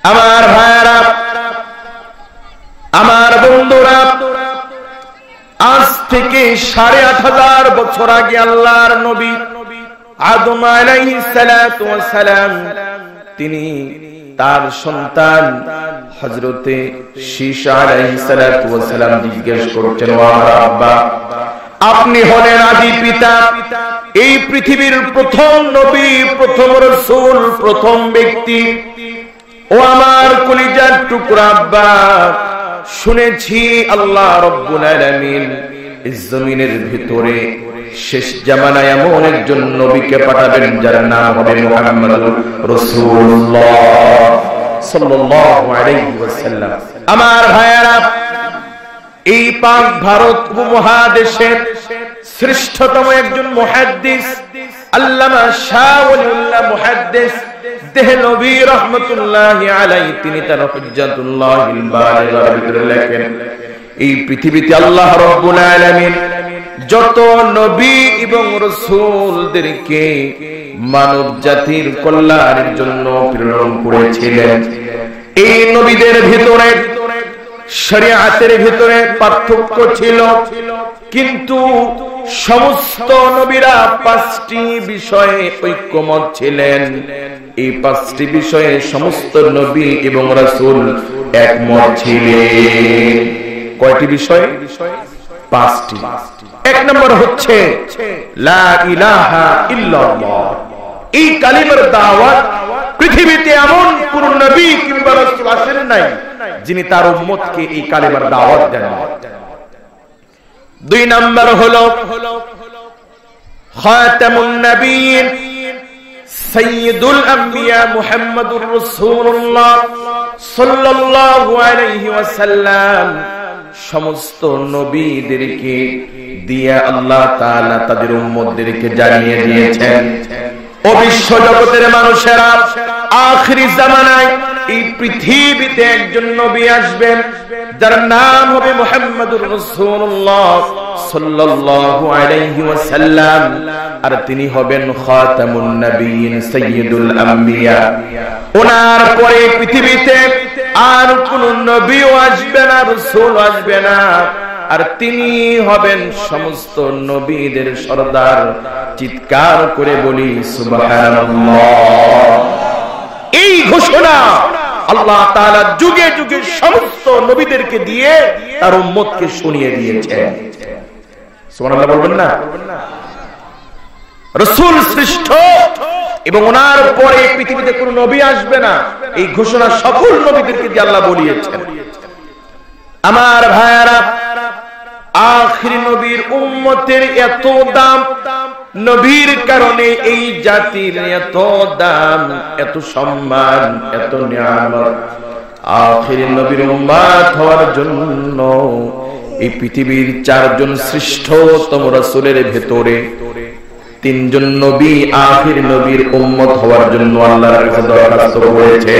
আমার ভাইরা, আমার বন্ধুরা, আজ থেকে ৮৫০০ বছর আগে আল্লাহর নবী আদম আলাইহিস সালাতু ওয়াস সালাম তিনি তার সন্তান হযরতে শীশা আলাইহিস সালাতু ওয়াস সালাম জিজ্ঞেস করছেন, ও আমার আব্বা, আপনি হলেন আদি পিতা, এই পৃথিবীর প্রথম নবী, প্রথম রাসূল, প্রথম ব্যক্তি। ও আমার কলিজার টুকরা আব্বা, শুনেছি আল্লাহ রাব্বুল আলামিন এই জমিনের ভিতরে শেষ জামানায় এমন একজন নবীকে পাঠাবেন যার নাম হবে মুহাম্মদুর রাসূলুল্লাহ সাল্লাল্লাহু আলাইহি ওয়াসাল্লাম। আমার ভাইয়েরা, এই পাক ভারত উপমহাদেশের শ্রেষ্ঠতম একজন মুহাদ্দিস আল্লামা শাহ ওয়ালিউল্লাহ মুহাদ্দিস দেহলভী রাহমাতুল্লাহি আলাইহি তিনি তার হুজ্জাতুল্লাহিল বালিগার ভিতরে লেখেন, এই পৃথিবীতে আল্লাহ রাব্বুল আলামিন যত নবী এবং রাসূলদেরকে মানব জাতির কল্যাণের জন্য প্রেরণ করেছিলেন, এই নবীদের ভিতরে শরিয়াতের ভিতরে পার্থক্য ছিল, কিন্তু সমস্ত নবীরা ৫টি বিষয়ে ঐক্যমত ছিলেন। এই ৫টি বিষয়ে সমস্ত নবী এবং রাসূল একমত ছিলেন। কয়টি বিষয়? ৫টি। এক নম্বর হচ্ছে লা ইলাহা ইল্লাল্লাহ। এই কালিমার দাওয়াত পৃথিবীতে এমন কোন নবী কিংবা রাসূল আসেন নাই যিনি তার উম্মতকে এই কালিমার দাওয়াত দেন। ২ নম্বর হলো খাতামুন নবিয়্যিন সাইয়্যিদুল আম্বিয়া মুহাম্মদুর রাসূলুল্লাহ সাল্লাল্লাহু আলাইহি ওয়াসাল্লাম সমস্ত নবীদেরকে দিয়া আল্লাহ তাআলা তাদের উম্মতদেরকে জানিয়ে দিয়েছেন, ও বিশ্ব জগতের মানুষেরা, আখিরি জামানায় এই পৃথিবীতে একজন নবী আসবেন যার নাম হবে মুহাম্মদুর রাসূলুল্লাহ সাল্লাল্লাহু আলাইহি ওয়াসাল্লাম, আর তিনি হবেন খাতামুন নবিয়্যিন সাইয়্যিদুল আম্বিয়া। ওনার পরে পৃথিবীতে আর কোন নবীও আসবে না, রাসূল আসবে না, আর তিনি হবেন সমস্ত নবীদের সরদার। চিৎকার করে বলি সুবহানাল্লাহ। এই ঘোষণা আল্লাহ তাআলা যুগে যুগে সমস্ত নবীদেরকে দিয়ে তার উম্মতকে শুনিয়ে দিয়েছেন। সুবহানাল্লাহ বলবেন না? রাসূল শ্রেষ্ঠ এবং ওনার পরে পৃথিবীতে কোন নবী আসবে না, এই ঘোষণা সকল নবীদেরকে দিয়ে আল্লাহ বলিয়েছেন। আমার ভাইয়ারা, আখিরি নবীর উম্মতের এত দাম, নবীর কারণে এই জাতির এত দাম, এত সম্মান, এত নিয়ামত। আখিরি নবীর উম্মত হওয়ার জন্য এই পৃথিবীর ৪ জন শ্রেষ্ঠতম রাসূলের ভেতরে ৩ জন নবী আখির নবীর উম্মত হওয়ার জন্য আল্লাহর কাছে দরখাস্ত করেছে।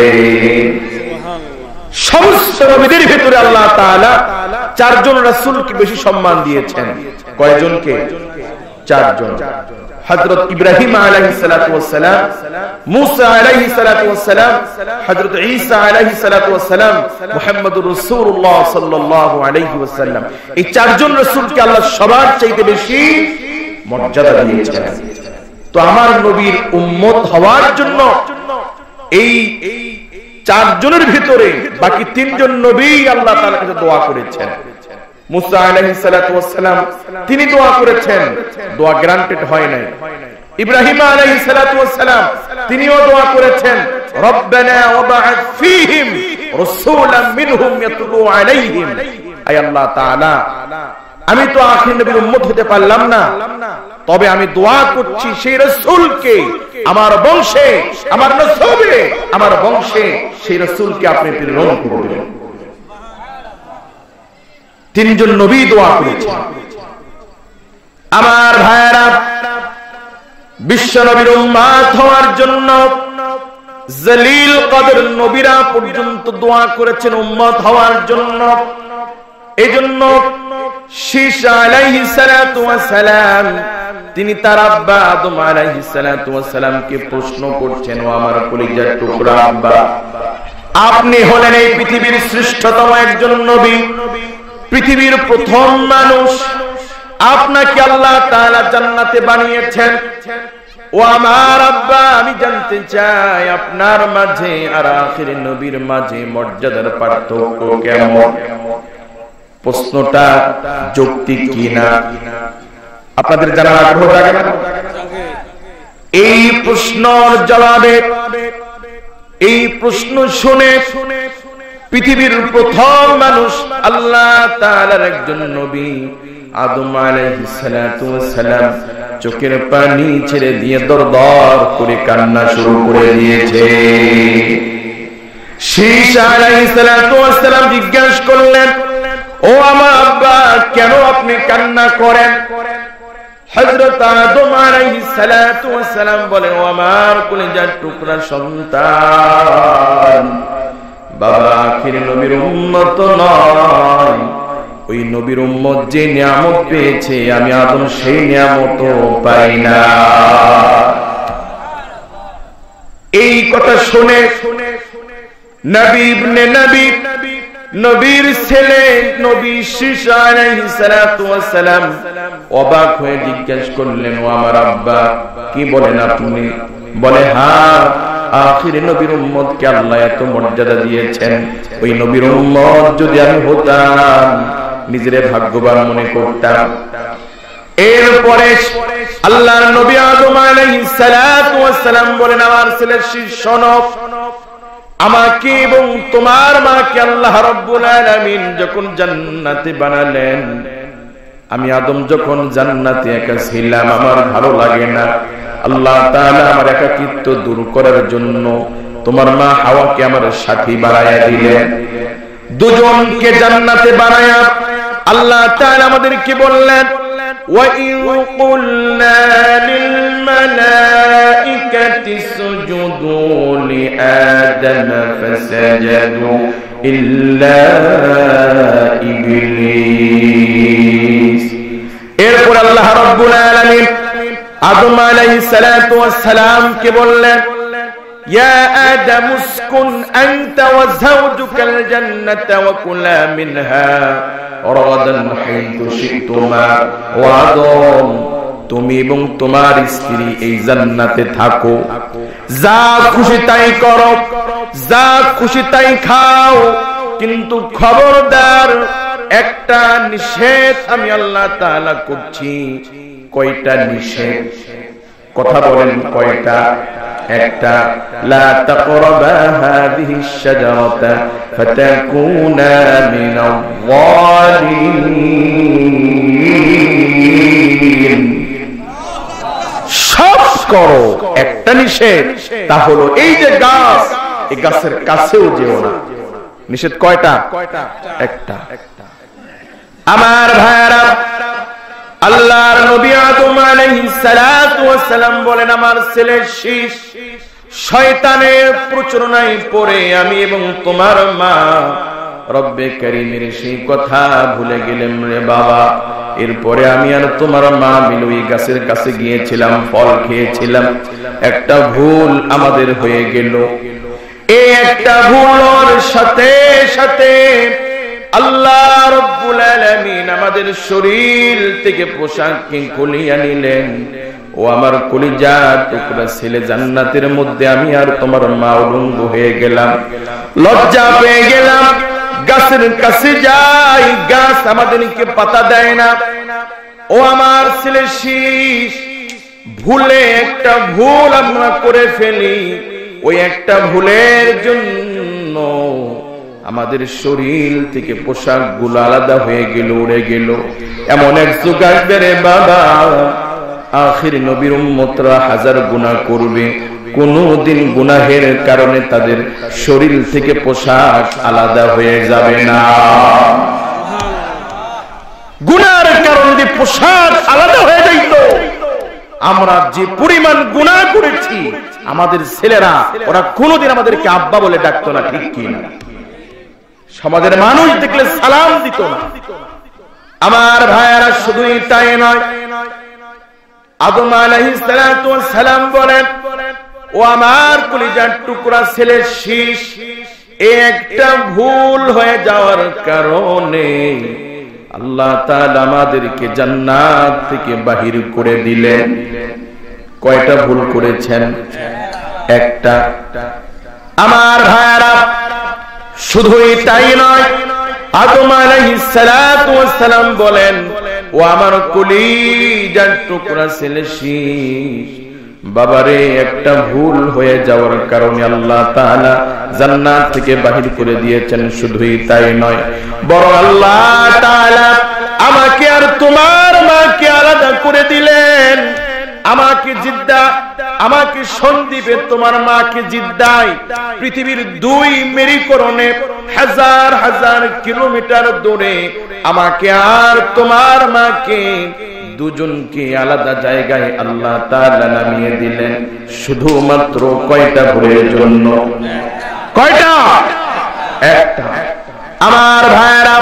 সমস্ত নবীদের ভিতরে আল্লাহ তাআলা ৪ জন রাসূলকে বেশি সম্মান দিয়েছেন। কয়জনকে? ৪ জন। হযরত ইব্রাহিম আলাইহিস সালাতু ওয়াস সালাম, মুসা আলাইহিস সালাতু ওয়াস সালাম, হযরত ঈসা আলাইহিস সালাতু ওয়াস সালাম, মুহাম্মদুর রাসূলুল্লাহ সাল্লাল্লাহু আলাইহি ওয়াসাল্লাম, এই ৪ জন রাসূলকে আল্লাহ সবার চাইতে বেশি মর্যাদা দিয়েছেন। তো আমার নবীর উম্মত হওয়ার জন্য এই ৪ জনের ভিতরে বাকি ৩ জন নবী আল্লাহ তাআলার কাছে দোয়া করেছেন। মুসা আলাইহিস সালাতু ওয়াস সালাম তিনি দোয়া করেছেন, দোয়া গ্রান্টেড হয় নাই। ইব্রাহিম আলাইহিস সালাতু ওয়াস সালাম তিনিও দোয়া করেছেন, রব্বানা ওয়াবআথ ফীহিম রাসূলাম মিনহুম ইয়াতলু আলাইহিম। আয় আল্লাহ তাআলা, আমি তো আখির নবীর উম্মত হতে পারলাম না, তবে আমি দোয়া করছি সেই রাসূলকে আমার বংশে, আমার নসবে, আমার বংশে সেই রাসূলকে আপনি প্রেরণ করবেন। ৩ জন নবী দোয়া করেছেন। আমার ভাইয়েরা, বিশ্ব নবীর উম্মত হওয়ার জন্য জলিল কদর নবীরা পর্যন্ত দোয়া করেছেন উম্মত হওয়ার জন্য। এজন্য শীশা আলাইহিস সালাতু ওয়াস সালাম তিনি তার আব্বা আদম আলাইহিস সালাতু ওয়াস সালামকে প্রশ্ন করছেন, ও আমার কলিজার টুকরা আব্বা, আপনি হলেন এই পৃথিবীর শ্রেষ্ঠতম একজন নবী, পৃথিবীর প্রথম মানুষ। আপনাকে আল্লাহ তাআলা জান্নাতে বানিয়েছেন। ও আমার আব্বা, আমি জানতে চাই আপনার মাঝে আর আখির নবীর মাঝে মর্যাদার পার্থক্য কেমন? প্রশ্নটা যৌক্তিক কিনা আপনাদের জানার আগ্রহ থাকে না? এই প্রশ্নের জবাবে, এই প্রশ্ন শুনে পৃথিবীর প্রথম মানুষ আল্লাহ তাআলার একজন নবী আদম আলাইহিস সালাতু ওয়াস সালাম চোখের পানি ছেড়ে দিয়ে দরদর করে কান্না শুরু করে দিয়েছে। শীশ আলাইহিস সালাতু ওয়াস সালাম জিজ্ঞাসা করলেন, ও আমার আব্বা, কেন আপনি কান্না করেন? হযরত আদম আলাইহিস সালাতু ওয়াস সালাম বলেন, ও আমার কলিজার টুকরা সন্তান, বাবা আখির নবীর উম্মত নয়, ওই নবীর উম্মত যে নিয়ামত পেয়েছে আমি আদম সেই নিয়ামত পাই না। এই কথা শুনে নবী ইবনে নবী, নবীর ছেলে নবী শীশ আলাইহিস সালাতু ওয়াস সালাম অবাক হয়ে জিজ্ঞাসা করলেন, ও আমার আব্বা, কি বলেন আপনি? বলে, হ্যাঁ, আখির নবীর উম্মতকে আল্লাহ এত মর্যাদা দিয়েছেন। ওই নবীর উম্মত যদি আমি হতাম নিজেরে ভাগ্যবান মনে করতাম। এরপরে আল্লাহর নবী আদম আলাইহিস সালাতু ওয়াস সালাম বলেন, আমার ছেলে শীশ, শোনো, আমাকে এবং তোমার মাকে আল্লাহ রাব্বুল আলামিন যখন জান্নাতে বানালেন, আমি আদম যখন জান্নাতে একা ছিলাম, আমার ভালো লাগে না। আল্লাহ তাআলা আমার একাকিত্ব দূর করার জন্য তোমার মা হাওয়াকে আমার সাথী বানায়া দিলেন। দুজনকে জান্নাতে বানায়া আল্লাহ তাআলা আমাদেরকে বললেন, وَإِذْ قُلْنَا لِلْمَلَائِكَةِ اسْجُدُوا لِآدَمَ فَسَجَدُوا إِلَّا إِبْلِيسَ। এরপর আল্লাহ রাব্বুল আলামিন আদম আলাইহিস সালাতু ওয়াস সালাম কে বললেন, ইয়া আদম উসকুন আনতা ওয়া যাওজুকাল জান্নাতা ওয়া কুলা মিনহা রাগাদান হাইতু শিতুমা। ও আদম, তুমি এবং তোমার স্ত্রী এই জান্নাতে থাকো, যা খুশি তাই করো, যা খুশি তাই খাও, কিন্তু খবরদার একটা নিষেধ আমি আল্লাহ তাআলা করছি। কয়টা নিষেধ? কথা বলেন কয়টা? একটা, লা তাকরাবা হাযিহিশ শাজারাতা ফাতাকুনা মিনাল যালিমিন। সব করো, একটা নিষেধ, তা হলো এই যে গাছ, এই গাছের কাছেও যেও না। নিষেধ কয়টা? একটা। আমার ভাইরা, আল্লাহর নবী আদম আলাইহিস সালাতু ওয়াস সালাম বলেন, আমার ছেলে শীশ শয়তানের প্রচলনায় পড়ে আমি এবং তোমার মা রব্বে কারীমের সেই কথা ভুলে গেলাম রে বাবা। এরপরে আমি আর তোমার মা মিলে ওই গাছের কাছে গিয়েছিলাম, ফল খেয়েছিলাম, একটা ভুল আমাদের হয়ে গেল। এই একটা ভুলের সাথে সাথে আল্লাহ রাব্বুল আলামিন আমাদের শরীর থেকে পোশাককে খুলিয়ে নিলেন। ও আমার কলিজার টুকরা ছেলে, জান্নাতের মধ্যে আমি আর তোমার মা উলঙ্গ হয়ে গেলাম, লজ্জা পেয়ে গেলাম, গাছের কাছে যাই, গাছ আমাদেরকে পাতা দেয় না। ও আমার ছেলে শীশ, ভুলে একটা ভুল আমরা করে ফেলি, ওই একটা ভুলের জন্য আমাদের শরীর থেকে পোশাক গুলো আলাদা হয়ে গেল, উড়ে গেল। এমন এক যুগ আসবে রে বাবা, আখির নবীর উম্মতরা হাজার গুনাহ করবে, কোনদিন গুনাহের কারণে তাদের শরীর থেকে পোশাক আলাদা হয়ে যাবে না। গুনাহের কারণে পোশাক আলাদা হয়ে যাইত। আমরা যে পরিমাণ গুনাহ করেছি, আমাদের ছেলেরা ওরা কোনদিন আমাদেরকে আব্বা বলে ডাকতো না, ঠিক কি না? সমাজের মানুষ দেখলে সালাম দিত না। আমার ভাইয়েরা, শুধুই তাই নয়, আদম আলাইহিস সালাতু ওয়াস সালাম বলেন, ও আমার কলিজার টুকরা ছেলে শীশ, একটা ভুল হয়ে যাওয়ার কারণে আল্লাহ তাআলা আমাদেরকে জান্নাত থেকে বাহির করে দিলেন। কয়টা ভুল করেছেন? একটা। আমার ভাইরা, শুধুই তাই নয়, আদম আলাইহিস সালাতু ওয়াস সালাম বলেন, ও আমার কলিজার টুকরা ছেলে শীষ, বাবারে একটা ভুল হয়ে যাওয়ার কারণে আল্লাহ তাআলা জান্নাত থেকে বাহির করে দিয়েছেন। শুধুই তাই নয়, বরং আল্লাহ তাআলা আমাকে আর তোমার মাকে আলাদা করে দিলেন। আমাকে জিদ্দা, আমাকে সন্দ্বীপে, তোমার মাকে জিদ্দায়, পৃথিবীর 2 মেরুকরণে হাজার হাজার কিলোমিটার দূরে আমাকে আর তোমার মাকে দুজনকে আলাদা জায়গায় আল্লাহ তাআলা নামিয়ে দিলেন। শুধুমাত্র কয়টা ভুলের জন্য? কয়টা? একটা। আমার ভাইরা,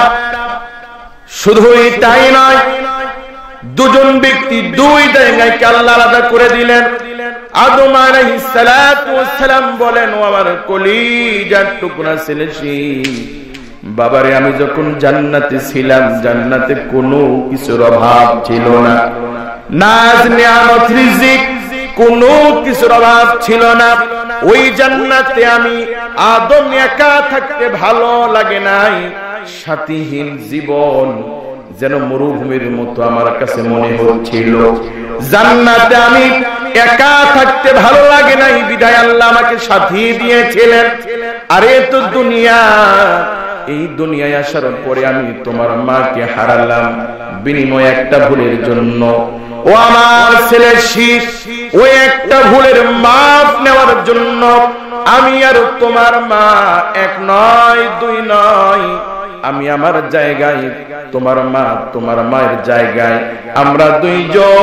শুধুই তাই নয়, দুজন ব্যক্তি 2 জায়গায় আল্লাহ আলাদা করে দিলেন। আদম আলাইহিস সালাতু ওয়াস সালাম বলেন, ও আমার কলিজার টুকরা ছেলে শীষ, বাবারে আমি যখন জান্নাতে ছিলাম, জান্নাতে কোনো কিছুর অভাব ছিল না, নাজ নিয়ামত রিজিক কোনো কিছুর অভাব ছিল না। ওই জান্নাতে আমি আদম একা থাকতে ভালো লাগে নাই, সাথীহীন জীবন যেন মরুভূমির মতো আমার কাছে মনে হচ্ছিল। জান্নাতে আমি একা থাকতে ভালো লাগে নাই, বিধায় আল্লাহ আমাকে সাথী দিয়েছিলেন। আরে তো দুনিয়া, এই দুনিয়ায় আসার পরে আমি তোমার মাকে হারালাম বিনিময়ে একটা ভুলের জন্য। ও আমার ছেলে শীষ, ওই একটা ভুলের মাপ নেওয়ার জন্য আমি আর তোমার মা 1 নয় 2 নয়, আমি আমার জায়গায়, তোমার মা তোমার মায়ের জায়গায়, আমরা 2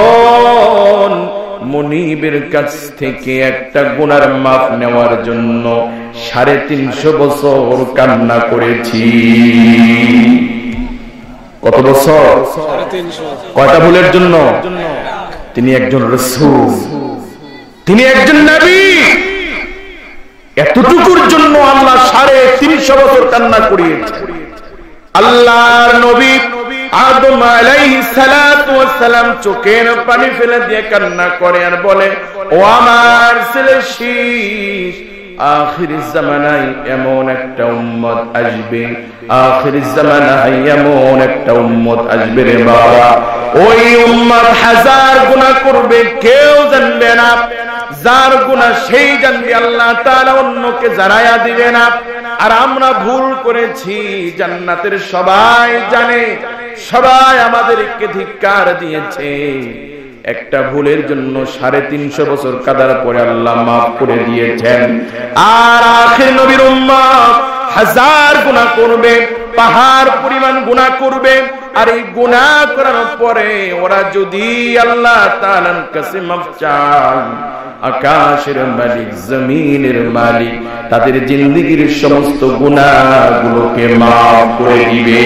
জন মনিবের কাছ থেকে একটা গুনার মাপ নেওয়ার জন্য 350 বছর কান্না করেছি। কত বছর? 350। কয়টা ভুলের জন্য? তিনি একজন রাসূল, তিনি একজন নবী। এতটুকুর জন্য আল্লাহ 350 বছর কান্না করিয়েছে। আল্লাহর নবী আদম আলাইহিস সালাতু ওয়াস সালাম চোখের পানি ফেলে দিয়ে কান্না করে আর বলে, ও আমার ছেলে শীষ, আখির জামানায় এমন একটা উম্মত আসবে, আখির জামানায় এমন একটা উম্মত আসবে রে বাবা, ওই উম্মত হাজার গুনাহ করবে, কেউ জানবে না, যার গুনাহ সেই জানবে, আল্লাহ তাআলা অন্যকে জানায়া দিবে না। আর আমরা ভুল করেছি, জান্নাতের সবাই জানে, সবাই আমাদেরকে ধিক্কার দিয়েছে। একটা ভুলের জন্য 350 বছর কাদার পরে আল্লাহ মাফ করে দিয়েছেন। আর আখির নবীর উম্মত হাজার গুনাহ করবে, পাহাড় পরিমাণ গুনাহ করবে। আর এই গুনাহ করার পরে ওরা যদি আল্লাহ তাআলার কাছে মাফ চায়, আকাশের মালিক, জমিনের মালিক তাদের জিন্দেগীর সমস্ত গুনাহগুলোকে মাফ করে দিবে।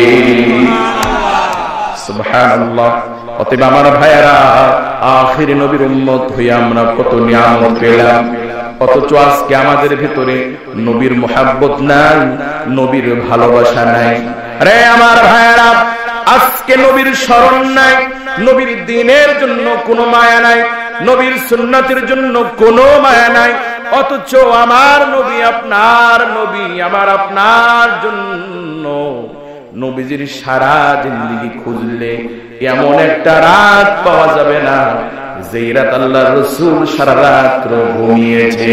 সুবহানাল্লাহ। অতএব আমার ভাইয়েরা, আখির নবীর উম্মত হয়ে আমরা কত নিয়ামত পেলাম, অথচ আজকে আমাদের ভিতরে নবীর মুহাব্বত নাই, নবীর ভালোবাসা নাই। আরে আমার ভাইয়েরা, আজকে নবীর স্মরণ নাই, নবীর দ্বীনের জন্য কোনো মায়া নাই, নবীর সুন্নাতের জন্য কোনো মায়া নাই। অথচ আমার নবী, আপনার নবী, আমার আপনার জন্য নবীজির সারা জিন্দেগি খুঁজলে এমন একটা রাত পাওয়া যাবে না যেই রাত আল্লাহর রাসূল সারা রাত ঘুমিয়েছে।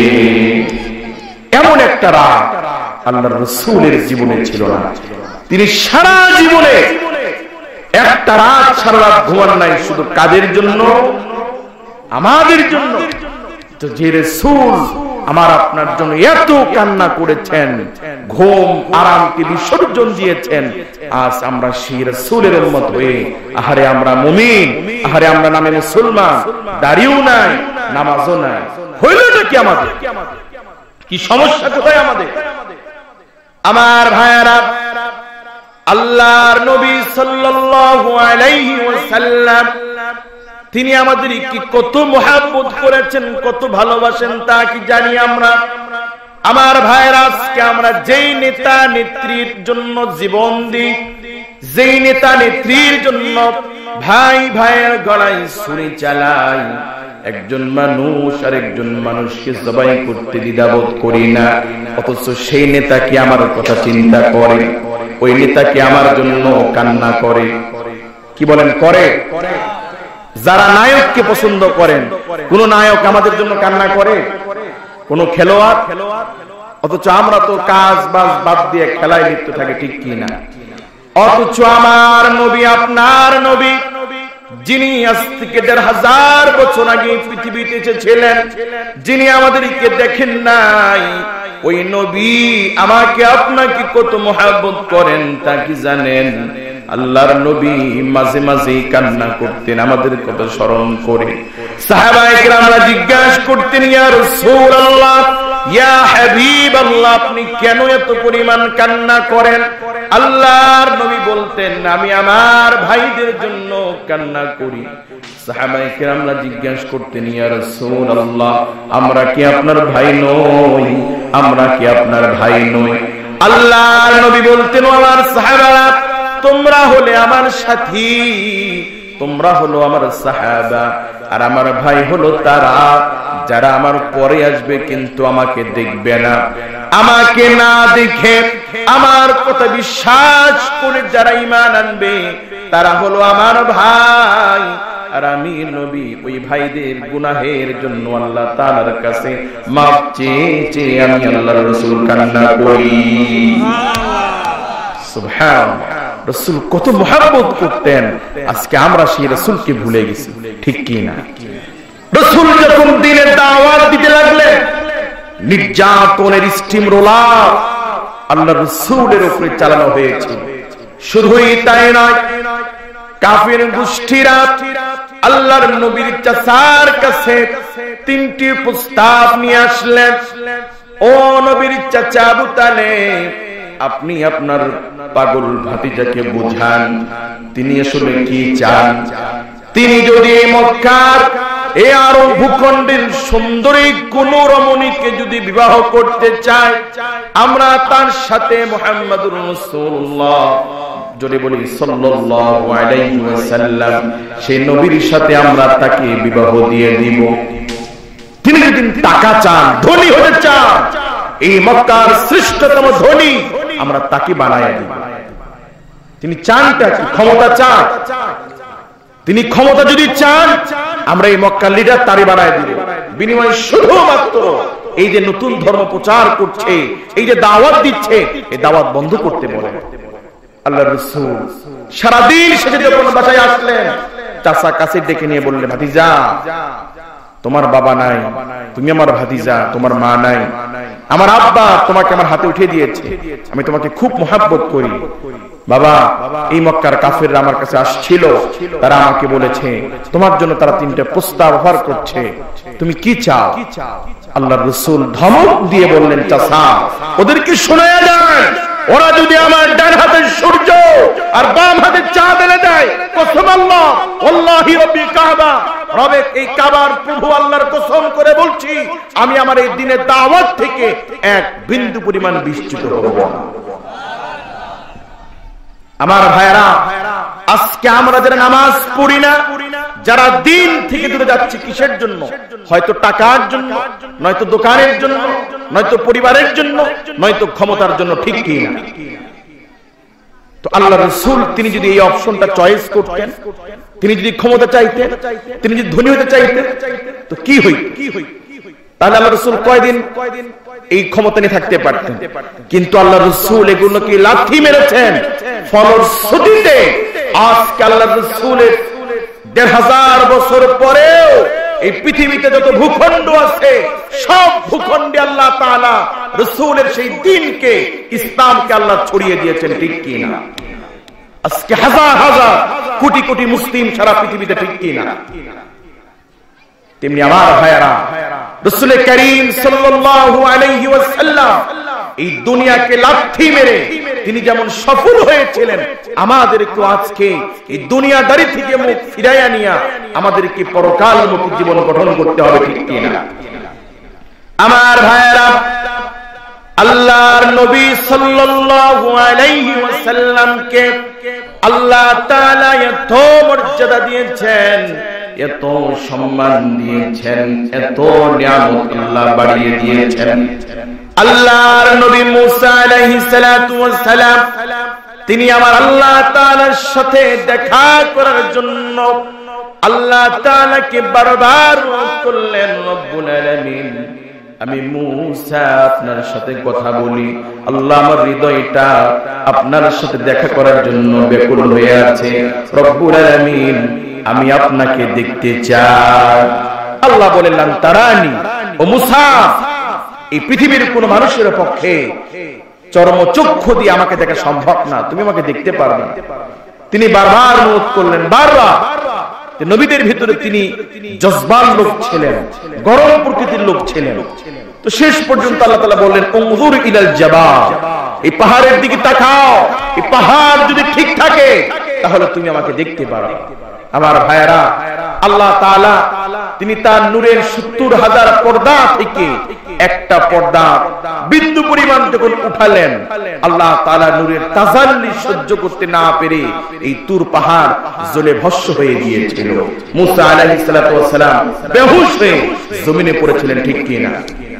এমন একটা রাত আল্লাহর রাসূলের জীবনে ছিল না। তিনি সারা জীবনে একটা রাত সারা রাত ঘুমান নাই। শুধু কাদের জন্য? আমাদের জন্য। তো যে রাসূল আমার আপনার জন্য এত কান্না করেছেন, ঘুম আরামকে বিসর্জন দিয়েছেন, আজ আমরা সেই রাসূলের উম্মত হয়ে, আহারে আমরা মুমিন, আহারে আমরা নামে মুসলমান, দাড়িও নাই, নামাজও নাই, হইলটা কি আমাদের? কি সমস্যা কোথায় আমাদের? আমার ভাইয়েরা, আল্লাহর নবী সাল্লাল্লাহু আলাইহি ওয়াসাল্লাম তিনি আমাদের কি কত মহব্বত করেছেন, কত ভালোবাসেন তা কি জানি আমরা? আমার ভাইরা, আজকে আমরা যেই নেতা নেত্রীর জন্য জীবন দিই, যেই নেতা নেত্রীর জন্য ভাই ভাইয়ের গলায় ছুরি চালাই, একজন মানুষ আর একজন মানুষকে জবাই করতে দ্বিধাবোধ করি না, অথচ সেই নেতা কি আমার কথা চিন্তা করে? ওই নেতা কি আমার জন্য কান্না করে? কি বলেন, করে? যারা নায়ককে পছন্দ করেন, কোন নায়ক আমাদের জন্য কান্না করে? কোন খেলোয়াড়? অথচ আমরা তো কাজ বাদ দিয়ে খেলায় লিপ্ত থাকি, ঠিক কি না? অথচ আমার নবী, আপনার নবী, যিনি আজ থেকে ১৫০০ বছর আগে পৃথিবীতে এসেছিলেন, যিনি আমাদেরকে দেখেন নাই, ওই নবী আমাকে আপনাকে কত মহব্বত করেন তা কি জানেন? আল্লাহর নবী মাঝে মাঝে কান্না করতেন আমাদের কথা স্মরণ করে। সাহাবায়ে কেরামরা জিজ্ঞাসা করতেন, ইয়া রাসূলুল্লাহ, ইয়া হাবিবাল্লাহ, আপনি কেন এত পরিমাণ কান্না করেন? আল্লাহর নবী বলতেন, আমি আমার ভাইদের জন্য কান্না করি। সাহাবায়ে কেরামরা জিজ্ঞাসা করতেন, ইয়া রাসূলুল্লাহ, আমরা কি আপনার ভাই নই? আমরা কি আপনার ভাই নই? আল্লাহর নবী বলতেন, আমার সাহাবারা, তোমরা হলে আমার সাথী, তোমরা হলো আমার সাহাবা, আর আমার ভাই হলো তারা যারা আমার পরে আসবে কিন্তু আমাকে দেখবে না, আমাকে না দেখে আমার কথা বিশ্বাস করে যারা ঈমান আনবে তারা হলো আমার ভাই। আর আমি নবী ওই ভাইদের গুনাহের জন্য আল্লাহ তাআলার কাছে মাফ চেয়ে আমি আল্লাহর রাসূল কান্না করি। সুবহানাল্লাহ। রাসূল কত মহব্বত করতেন, আজকে আমরা সেই রাসূলকে ভুলে গেছি, ঠিক কি না? রাসূল যখন দ্বীনের দাওয়াত দিতে লাগলেন, নির্যাতনের স্টিম রোলার আল্লাহর রাসূলের উপরে চালানো হয়েছিল। শুধুই তাই নয়, কাফির গোষ্ঠীরা আল্লাহর নবীর চাচার কাছে 3টি প্রস্তাব নিয়ে আসলেন। ও নবীর চাচা আবু তালেব, আপনি আপনার পাগল ভাতিজাকে বুঝান তিনি আসলে কি চান। তিনি যদি মক্কার এই আরব ভূখণ্ডের সুন্দরী কোন রমণীকে যদি বিবাহ করতে চায়, আমরা তার সাথে মুহাম্মদুর রাসূলুল্লাহ যদি বলি সাল্লাল্লাহু আলাইহি ওয়াসাল্লাম, সেই নবীর সাথে আমরা তাকে বিবাহ দিয়ে দিব। তিনি যদি টাকা চান, ধনী হতে চান, এই মক্কার শ্রেষ্ঠতম ধনী, আমরা তাকে বানায় দিব। তিনি চানটা কি? ক্ষমতা চান। তিনি ক্ষমতা যদি চান, আমরা এই মক্কার লিডার তারে বানায় দিব। বিনিময়ে শুধুমাত্র এই যে নতুন ধর্ম প্রচার করছে, এই যে দাওয়াত দিচ্ছে, এই দাওয়াত বন্ধ করতে বলে। আল্লাহর রাসূল সারাদিন সেজে যখন বাসায় আসলেন, চাচা কাছে ডেকে নিয়ে বললেন, ভাতিজা, তোমার বাবা নাই, তুমি আমার ভাতিজা, তোমার মা নাই, আমার আব্বা তোমাকে আমার হাতে উঠিয়ে দিয়েছে, আমি তোমাকে খুব মহব্বত করি। বাবা, এই মক্কার কাফেররা আমার কাছে আসছিল, তারা আমাকে বলেছে তোমার জন্য তারা 3টা প্রস্তাব অফার করছে, তুমি কি চাও? আল্লাহর রাসূল ধমক দিয়ে বললেন, চাচা, ওদেরকে শোনায়া দেন, ওরা যদি আমার ডান হাতের সূর্য আর বাম হাতের চাঁদ এনে দেয়, কসম আল্লাহ, ওয়াল্লাহি রাব্বিল কাবা, রবে এই কাবার প্রভু আল্লাহর কসম করে বলছি, আমি আমার এই দিনের দাওয়াত থেকে এক বিন্দু পরিমাণ বিচ্যুত হব না। আমার ভাইরা, আজকে আমরা যারা নামাজ পড়ি না, যারা দিন থেকে দূরে যাচ্ছে, কিসের জন্য? হয়তো টাকার জন্য, নয়তো দোকানের জন্য, নয়তো পরিবারের জন্য, নয়তো ক্ষমতার জন্য, ঠিক কি না? তো আল্লাহর রাসূল তিনি যদি এই অপশনটা চয়েস করতেন, তিনি যদি ক্ষমতা চাইতেন, তিনি যদি ধনী হতে চাইতেন, তো কি হইত? তাহলে আল্লাহর রাসূল কয়দিন এই ক্ষমতা নিয়ে থাকতে পারতেন। কিন্তু আল্লাহর রাসূল এগুলোকে লাথি মেরেছেন। ফলশ্রুতিতে আজকে আল্লাহর রাসূলের ১৫০০ বছর পরেও এই পৃথিবীতে যত ভূখণ্ড আছে, সব ভূখণ্ডে আল্লাহ তাআলা রাসূলের সেই দ্বীনকে, ইসলামকে আল্লাহ ছড়িয়ে দিয়েছেন, ঠিক কি না? আজকে হাজার হাজার কোটি কোটি মুসলিম সারা পৃথিবীতে, ঠিক কি না? তেমনি আমার ভাইয়েরা, রাসূল করিম সাল্লাল্লাহু আলাইহি ওয়াসাল্লাম এই দুনিয়াকে লাথি মেরে তিনি যেমন সফল হয়েছিলেন, আমাদেরকে আজকে এই দুনিয়াদারি থেকে মুখ ফিরাইয়া নিয়া আমাদেরকে পরকালমুখী জীবন গঠন করতে হবে, ঠিক কি না? আমার ভাইয়েরা, আল্লাহর নবী সাল্লাল্লাহু আলাইহি ওয়াসাল্লামকে আল্লাহ তাআলা এত মর্যাদা দিয়েছেন, এত সম্মান দিয়েছেন, এত নিয়ামত আল্লাহ বাড়িয়ে দিয়েছেন। আল্লাহর নবী মুসা আলাইহিস সালাতু ওয়াস সালাম তিনি আমার আল্লাহ তাআলার সাথে দেখা করার জন্য আল্লাহ তাআলাকে বারবার করলেন, রব্বুল আলামিন আমি মুসা আপনার সাথে কথা বলি, আল্লাহ আমার হৃদয়টা আপনার সাথে দেখা করার জন্য ব্যাকুল হয়ে আছে, রব্বুল আলামিন আমি আপনাকে দেখতে চাই। আল্লাহ বললেন তারানি, ও মুসা এই পৃথিবীর কোন মানুষের পক্ষে চর্মচক্ষু দিয়ে আমাকে দেখা সম্ভব না, তুমি আমাকে দেখতে পারবে। তিনি বারবার অনুরোধ করলেন, বারবার। নবীদের ভিতরে তিনি জজবান লোক ছিলেন, গরম প্রকৃতির লোক ছিলেন। তো শেষ পর্যন্ত আল্লাহ তাআলা বললেন উনজুর ইলাল জাবাল, এই পাহাড়ের দিকে তাকাও, এই পাহাড় যদি ঠিক থাকে তাহলে তুমি আমাকে দেখতে পারো। আমার ভাইরা, আল্লাহ তাআলা তিনি তার নূরের ৭০,০০০ পর্দা থেকে একটা পর্দা বিন্দু পরিমাণ যখন উঠালেন, আল্লাহ তাআলা নূরের তাজাল্লি সহ্য করতে না পেরে এই তুর পাহাড় জ্বলে ভস্ম হয়ে গিয়েছিল। মুসা আলাইহিস সালাতু ওয়াস সালাম বেহুশ হয়ে জমিনে পড়েছিলেন, ঠিক কি না?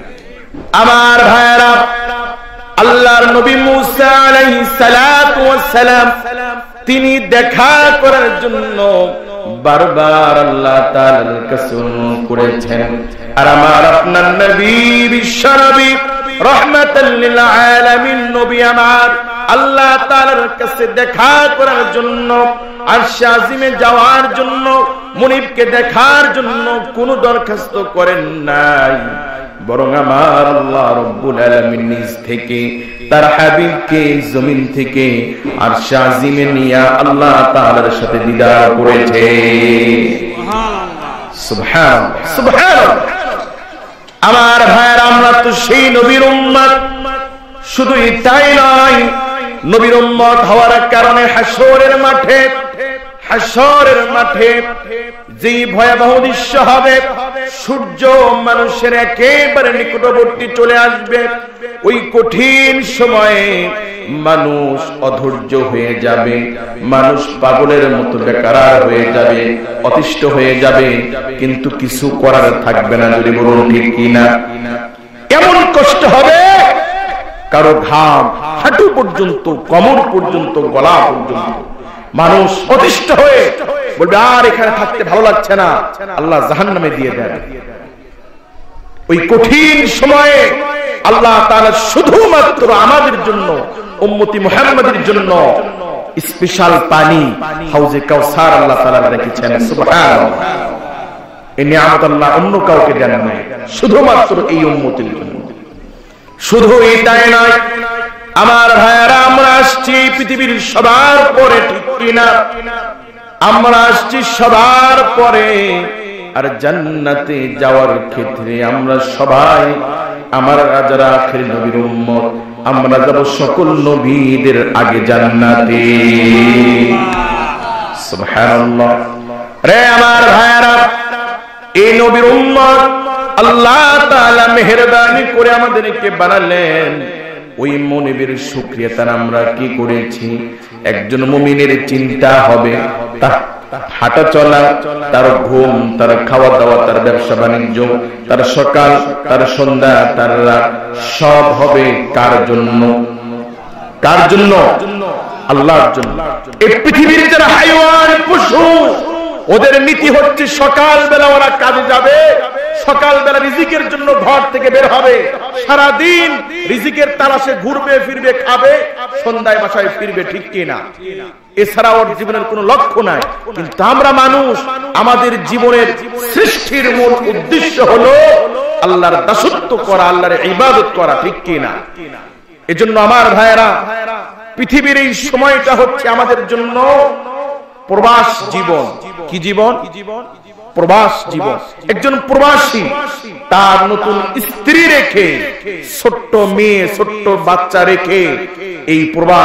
আমার ভাইরা, আল্লাহর নবী মুসা আলাইহিস সালাতু ওয়াস সালাম তিনি দেখা করার জন্য বারবার আল্লাহ তাআলার কাছে অনুরোধ করেছেন। আর আমার আপনার নবী বিশ্বনবী রাহমাতাল লিল আলামিন নবী আমার আল্লাহ তাআলার কাছে দেখা করার জন্য, আরশে আজিমে যাওয়ার জন্য, মুনিবকে দেখার জন্য কোনো দরখাস্ত করেন নাই, বরং আমার আল্লাহ রব্বুল আলামিন নিজ থেকে তার হাবিবকে জমিন থেকে আরশে আজিমে নিয়ে আল্লাহ তাআলার সাথে দিদার করেছে। সুবহানাল্লাহ, সুবহানাল্লাহ, সুবহানাল্লাহ। আমার ভাইরা, আমরা তো সেই নবীর উম্মত। শুধু তাই নয়, নবীর উম্মত হওয়ার কারণে হাসরের মাঠে যেই ভয়াবহ দৃশ্য হবে, সূর্য মানুষের একেবারে নিকটবর্তী চলে আসবে। ওই কঠিন সময়ে মানুষ অধৈর্য হয়ে যাবে, মানুষ পাগলের মতো বেকারার হয়ে যাবে, অতিষ্ঠ হয়ে যাবে, কিন্তু কিছু করার থাকবে না। যদি বলুন ঠিক কিনা? এমন কষ্ট হবে, কারো ঘাম হাঁটু পর্যন্ত, কোমর পর্যন্ত, গলা পর্যন্ত। মানুষ অতিষ্ঠ হয়ে বলবে আর এখানে থাকতে ভালো লাগছে না, আল্লাহ জাহান্নামে দিয়ে দেন। ওই কঠিন সময়ে আল্লাহ তাআলা শুধুমাত্র আমাদের জন্য, উম্মতি মুহাম্মাদের জন্য স্পেশাল পানি হাউজে কাউসার আল্লাহ তাআলা রেখেছেন। সুবহানাল্লাহ। এই নিয়ামত আল্লাহ অন্য কাউকে দেন না, শুধুমাত্র এই উম্মতের জন্য। শুধু এটাই নয়, আমার ভাইয়ারা, আমরা আসছি পৃথিবীর সবার পরে, ঠিক কিনা? আমরা আসছি সবার পরে, আর জান্নাতে যাওয়ার ক্ষেত্রে আমরা সবাই, আমরা যারা আখির নবীর উম্মত, আমরা যাব সকল নবীদের আগে জান্নাতে। সুবহানাল্লাহ। রে আমার ভাইয়ারা, এই নবীর উম্মত আল্লাহ তাআলা মেহেরবানি করে আমাদেরকে বানালেন। ওই মুনিবের শুকরিয়া তার আমরা কি করেছি? একজন মুমিনের চিন্তা হবে তার হাঁটা চলা, তার ঘুম, তার খাওয়া দাওয়া, তার ব্যবসা বাণিজ্য, তার সকাল, তার সন্ধ্যা, তার রাত, সব হবে কার জন্য? কার জন্য? আল্লাহর জন্য। এই পৃথিবীর যারা হাইওয়ান, পশু, ওদের নীতি হচ্ছে সকালবেলা ওরা কাজে যাবে, সকালবেলা রিজিকের জন্য ঘর থেকে বের হবে, সারাদিন রিজিকের তালাশে ঘুরবে ফিরবে, খাবে, সন্ধ্যায় বাসায় ফিরবে, ঠিক কিনা? এছাড়া ওর জীবনের কোনো লক্ষ্য নাই। কিন্তু আমরা মানুষ, আমাদের জীবনের সৃষ্টির মূল উদ্দেশ্য হলো আল্লাহর দাসত্ব করা, আল্লাহর ইবাদত করা, ঠিক কিনা? এজন্য আমার ভাইয়েরা, পৃথিবীর এই সময়টা হচ্ছে আমাদের জন্য প্রবাস জীবন। কি জীবন? প্রবাস জীবন। একজন প্রবাসী তার নতুন স্ত্রী রেখে, ছোট্ট মেয়ে, ছোট্ট বাচ্চা রেখে এই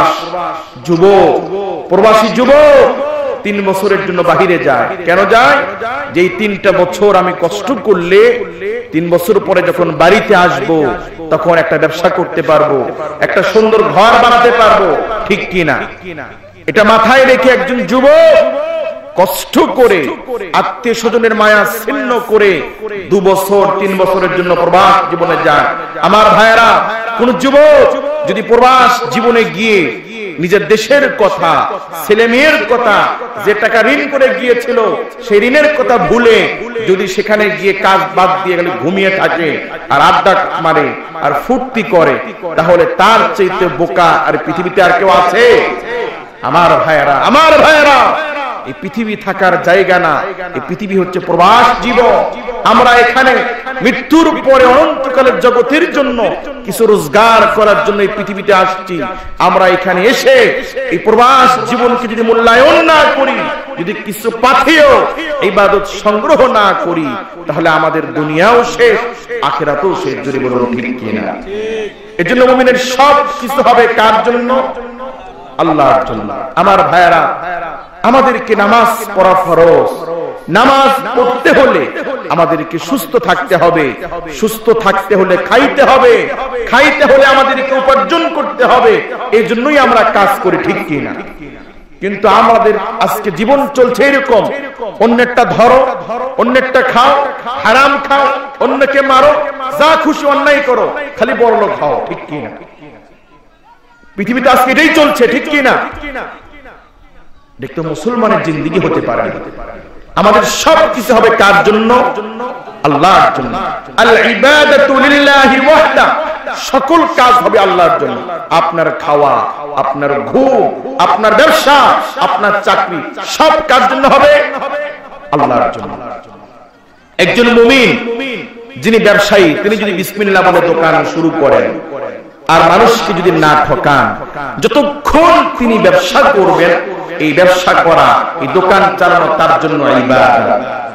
প্রবাসী যুবক 3 বছরের জন্য বাহিরে যায়। কেন যায়? যে 3টা বছর আমি কষ্ট করলে 3 বছর পরে যখন বাড়িতে আসবো, তখন একটা ব্যবসা করতে পারবো, একটা সুন্দর ঘর বানাতে পারবো, ঠিক কিনা? এটা মাথায় রেখে একজন যুবক কষ্ট করে আত্মীয় স্বজনের মায়া ছিন্ন করে 2 বছর 3 বছরের জন্য প্রবাস জীবনে যান। আমার ভাইয়েরা, কোন যুবক যদি প্রবাস জীবনে গিয়ে নিজের দেশের কথা, ছেলে মেয়ের কথা, যে টাকা ঋণ করে গিয়েছিল সেই ঋণের কথা ভুলে যদি সেখানে গিয়ে কাজ বাদ দিয়ে গেলে ঘুমিয়ে থাকে আর আড্ডা মারে আর ফুর্তি করে, তাহলে তার চাইতে বোকা আর পৃথিবীতে আর কেউ আছে? আমার ভাইয়েরা, আমার ভাইয়েরা, এই পৃথিবী থাকার জায়গা না, এই পৃথিবী হচ্ছে প্রবাস জীবন। আমরা এখানে মৃত্যুর পরে অনন্তকালের জগতের জন্য কিছু রোজগার করার জন্য এই পৃথিবীতে আসছি। আমরা এখানে এসে এই প্রবাস জীবনকে যদি মূল্যায়ন না করি, যদি কিছু পাথেয় ইবাদত সংগ্রহ না করি, তাহলে আমাদের দুনিয়াও শেষ, আখিরাতও শেষ। যদি বলুন ঠিক কিনা? এজন্য মুমিনের সব কিছু হবে কার জন্য? আল্লাহর জন্য। আমার ভাইয়েরা, আমাদেরকে নামাজ পড়া ফরজ। নামাজ পড়তে হলে আমাদেরকে সুস্থ থাকতে হবে, সুস্থ থাকতে হলে খাইতে হবে, খাইতে হলে আমাদেরকে উপার্জন করতে হবে। এই জন্যই আমরা কাজ করি, ঠিক কিনা? কিন্তু আমাদের আজকে জীবন চলছে এরকম, অন্যেরটা ধরো, অন্যেরটা খাও, হারাম খাও, অন্যকে মারো, যা খুশি অন্যায় করো, খালি বড়লোক খাও, ঠিক কিনা? পৃথিবীতে আজকে এটাই চলছে, ঠিক কিনা? দেখতো মুসলমানের জিন্দেগি হতে পারে। আমাদের সব কিছু হবে কার জন্য? আল্লাহর জন্য। আল ইবাদাতু লিল্লাহি ওয়াহদা, সকল কাজ হবে আল্লাহর জন্য। আপনার খাওয়া, আপনার ঘুম, আপনার ব্যবসা, আপনার চাকরি, সব কার জন্য হবে? আল্লাহর জন্য। একজন মুমিন যিনি ব্যবসায়ী, তিনি যদি বিসমিল্লাহ বলে দোকান শুরু করেন আর মানুষকে যদি না ঠকান, যতক্ষণ তিনি ব্যবসা করবেন, এই ব্যবসা করা, এই দোকান চালানো তার জন্য ইবাদত।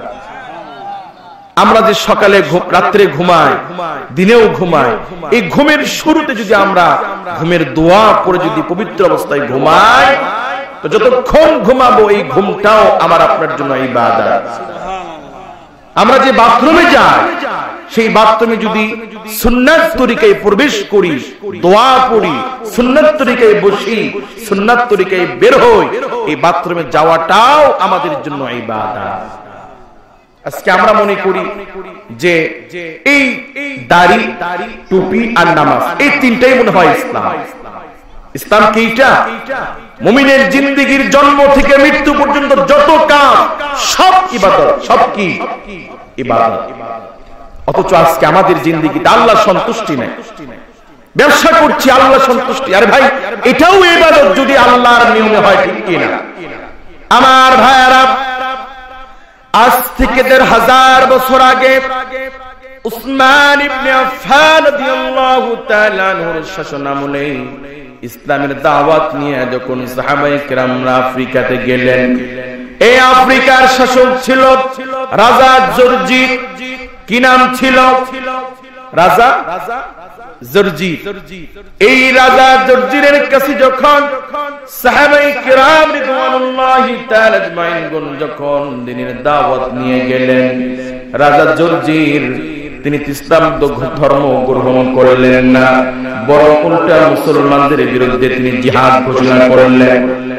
আমরা যে সকালে রাত্রে ঘুমাই, দিনেও ঘুমাই, এই ঘুমের শুরুতে যদি আমরা ঘুমের দোয়া পড়ে যদি পবিত্র অবস্থায় ঘুমাই, তো যতক্ষণ ঘুমাবো এই ঘুমটাও আমার আপনার জন্য ইবাদত। আমরা যে বাথরুমে যাই, সেই বাথরুমে যদি সুন্নাত তরিকায় প্রবেশ করি, দোয়া পড়ি, সুন্নাত তরিকায় বসি, সুন্নাত তরিকায় বের হই, এই বাথরুমে যাওয়াটাও আমাদের জন্য ইবাদত। আজকে আমরা মনে করি যে এই দাড়ি, টুপি আর নামাজ, এই তিনটাই মনে হয় ইসলাম। ইসলাম কি? এটা মুমিনের জিন্দেগির জন্ম থেকে মৃত্যু পর্যন্ত যত কাজ, সব ইবাদত। সব কি? ইবাদত। অথচ আজকে আমাদের জিন্দেগিতে আল্লাহ সন্তুষ্টি নেই। ব্যবসা করছি, আল্লাহ সন্তুষ্টি। আরে ভাই, এটাও ইবাদত যদি আল্লাহর নিয়মে হয়, ঠিক কিনা? আমার ভাইয়েরা, আজ থেকে 1500 বছর আগে উসমান ইবনে আফফান রাদিয়াল্লাহু তাআলা আনহুর শাসনামলে ইসলামের দাওয়াত নিয়ে যখন সাহাবায়ে কেরামরা আফ্রিকাতে গেলেন, এই আফ্রিকার শাসক ছিল রাজা জর্জি। কি নাম ছিল? রাজা জর্জি। এই রাজা জর্জির কাছে যখন সাহাবায়ে কেরাম রিদওয়ানুল্লাহি তাআলা আজমাইন যখন দ্বীনের দাওয়াত নিয়ে গেলেন, রাজা জর্জির তিনি ইসলাম ধর্ম গ্রহণ করলেন না, বরং উল্টা মুসলমানদের বিরুদ্ধে তিনি জিহাদ ঘোষণা করলেন।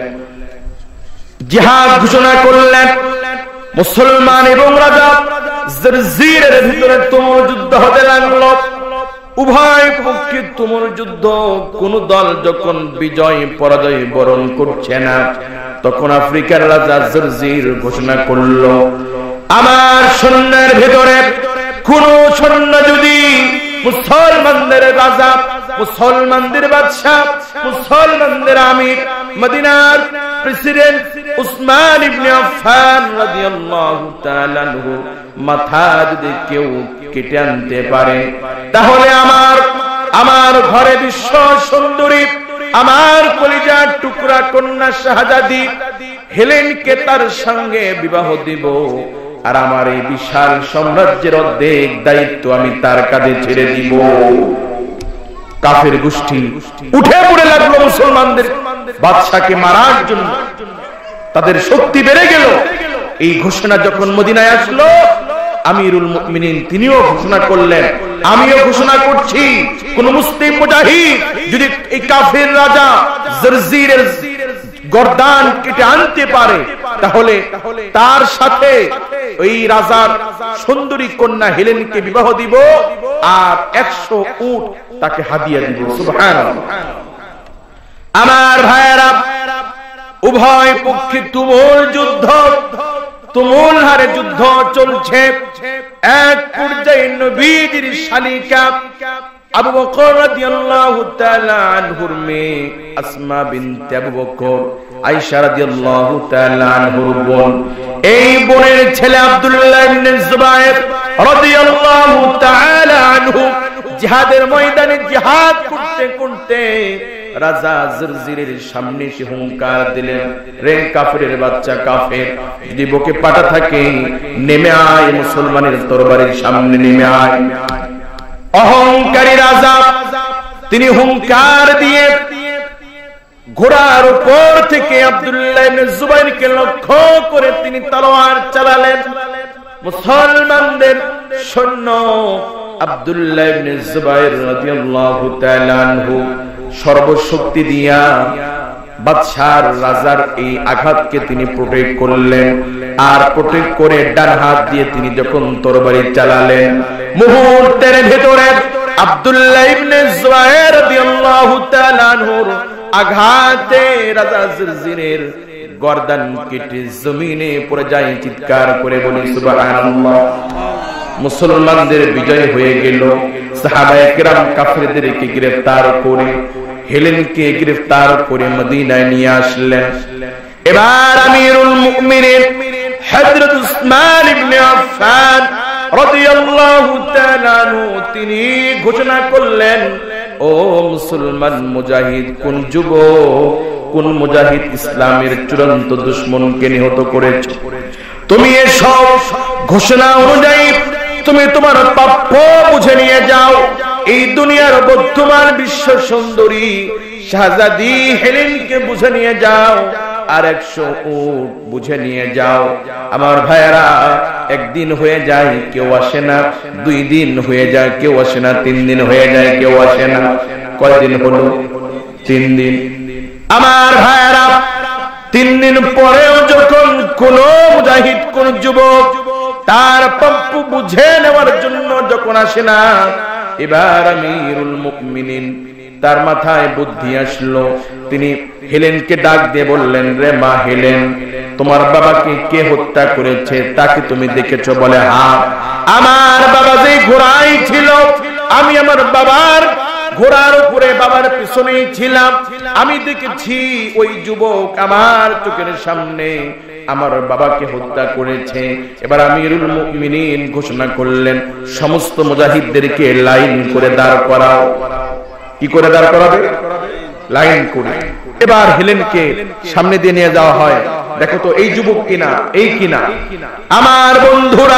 জিহাদ ঘোষণা করলেন। মুসলমান এবং রাজা জর্জির ভিতরে তুমুল যুদ্ধ হতে লাগলো। উভয় পক্ষে তুমুল যুদ্ধ। কোন দল যখন বিজয় পরাজয় বরণ করছে না, তখন আফ্রিকার রাজা জর্জির ঘোষণা করলো, আমার সৈন্যের ভিতরে কোন সৈন্য যদি মুসলমানদের রাজা, মুসলমানদের বাদশা, মুসলমানদের আমির, মদিনার প্রেসিডেন্ট উসমান ইবনে আফফান রাদিয়াল্লাহু তাআলা আনহু মাথা যদি কেউ কেটে আনতে পারে, তাহলে আমার ঘরে বিশ্ব সুন্দরী, আমার কলিজার টুকরা কন্যা শাহজাদি হেলেনকে তার সঙ্গে বিবাহ দিব, আর আমার এই বিশাল সাম্রাজ্যের অর্ধেক দায়িত্ব আমি তার কাঁধে ছেড়ে দিব। কাফের গোষ্ঠী উঠে পড়ে লাগলো মুসলমানদের বাদশাকে মারার জন্য। তাদের শক্তি বেড়ে গেল। এই ঘোষণা যখন মদিনায় আসলো, আমিরুল মুমিনিন তিনিও ঘোষণা করলেন, আমিও ঘোষণা করছি, কোন মুসলিম মুজাহিদ যদি এই কাফের রাজা জরজিরের গর্দান কেটে আনতে পারে, তাহলে তার সাথে ওই রাজার সুন্দরী কন্যা হেলেনকে বিবাহ দিব আর 100 উট তাকে হাদিয়া দিব। সুবহানাল্লাহ। আমার ভাইয়েরা, উভয় পক্ষে তুমুল যুদ্ধ, তুমুল হারে যুদ্ধ চলছে। এক পর্যায়ে নবীজির শালিকা আবু বকর রাদিয়াল্লাহু তাআলা আনহুর মেয়ে আসমা বিনতে আবু বকর, আয়েশা রাদিয়াল্লাহু তাআলা আনহুর বোন, এই বোনের ছেলে আব্দুল্লাহ ইবনে জুবায়ের রাদিয়াল্লাহু তাআলা আনহু জিহাদের ময়দানে জিহাদ করতে করতে রাজা জরজিরের সামনে এসে হুঙ্কার দিলেন, রে কাফেরের বাচ্চা কাফের, যদি বুকে পাটা থাকে নেমে আয়, মুসলমানের তরবারির সামনে নেমে আয়। অহংকারী রাজা তিনি হুঙ্কার দিয়ে ঘোড়ার উপর থেকে আব্দুল্লাহ ইবনে জুবাইরকে লক্ষ্য করে তিনি তলোয়ার চালালেন। মুসলমানদের সৈন্য আব্দুল্লাহ ইবনে জুবাইর রাদিয়াল্লাহু তাআলা আনহু সর্বশক্তি দিয়া বাদশার রাজার এই আঘাতকে তিনি প্রোটেক্ট করলেন, আর প্রোটেক্ট করে ডান হাত দিয়ে তিনি যখন তরবারি চালালেন, মুহূর্তের ভিতরে আব্দুল্লাহ ইবনে জুবাইর রাদিয়াল্লাহু তাআলা আনহুর আঘাতে রাজা জরজিরের গর্দান কেটে জমিনে পড়ে যায়। চিৎকার করে বলি সুবহানাল্লাহ। মুসলমানদের বিজয় হয়ে গেল। সাহাবায়ে কেরাম কাফেরদেরকে গ্রেফতার করে হেলেনকে গ্রেফতার করে মদিনায় নিয়ে আসলেন। এবার আমিরুল মুমিনিন হযরত উসমান ইবনে আফফান রাদিয়াল্লাহু তাআলা আনহু তিনি ঘোষণা করলেন, ও মুসলমান মুজাহিদ, কোন যুবক, কোন মুজাহিদ ইসলামের চূড়ান্ত দুশমনকে নিহত করেছ, তুমি এসব ঘোষণা অনুযায়ী তুমি তোমার প্রাপ্য বুঝে নিয়ে যাও। এই দুনিয়ার বর্তমান বিশ্ব সুন্দরী শাহজাদি হেলেনকে বুঝে নিয়ে যাও, আর 100 উট বুঝে নিয়ে যাও। আমার ভাইয়েরা, একদিন হয়ে যায় কেউ আসে না, 2 দিন হয়ে যায় কেউ আসে না, 3 দিন হয়ে যায় কেউ আসে না। কয়দিন হলো? 3 দিন। আমার ভাইয়েরা, 3 দিন পরেও যখন কোন মুজাহিদ, কোন যুবক তার প্রাপ্য বুঝে নেওয়ার জন্য যখন আসে না, এবার আমিরুল মুমিনিন তার মাথায় বুদ্ধি আসলো। তিনি হেলেনকে ডাক দিয়ে বললেন, রে মা হেলেন, তোমার বাবাকে কে হত্যা করেছে তাকে তুমি দেখেছো? বলে, হ্যাঁ, আমার বাবা যে ঘোড়ায় ছিল, আমি আমার বাবার ঘোড়ার উপরে বাবার পিছনেই ছিলাম, আমি দেখেছি ওই যুবক আমার চোখের সামনে আমার বাবাকে হত্যা করেছে। এবার আমিরুল মুমিনিন ঘোষণা করলেন, সমস্ত মুজাহিদদেরকে লাইন করে দাঁড় করাও। কি করে দাঁড় করাবে? লাইন করে। এবার হেলেনকে সামনে দিয়ে নিয়ে যাওয়া হয়। দেখো তো এই যুবক কিনা, এই কিনা। আমার বন্ধুরা,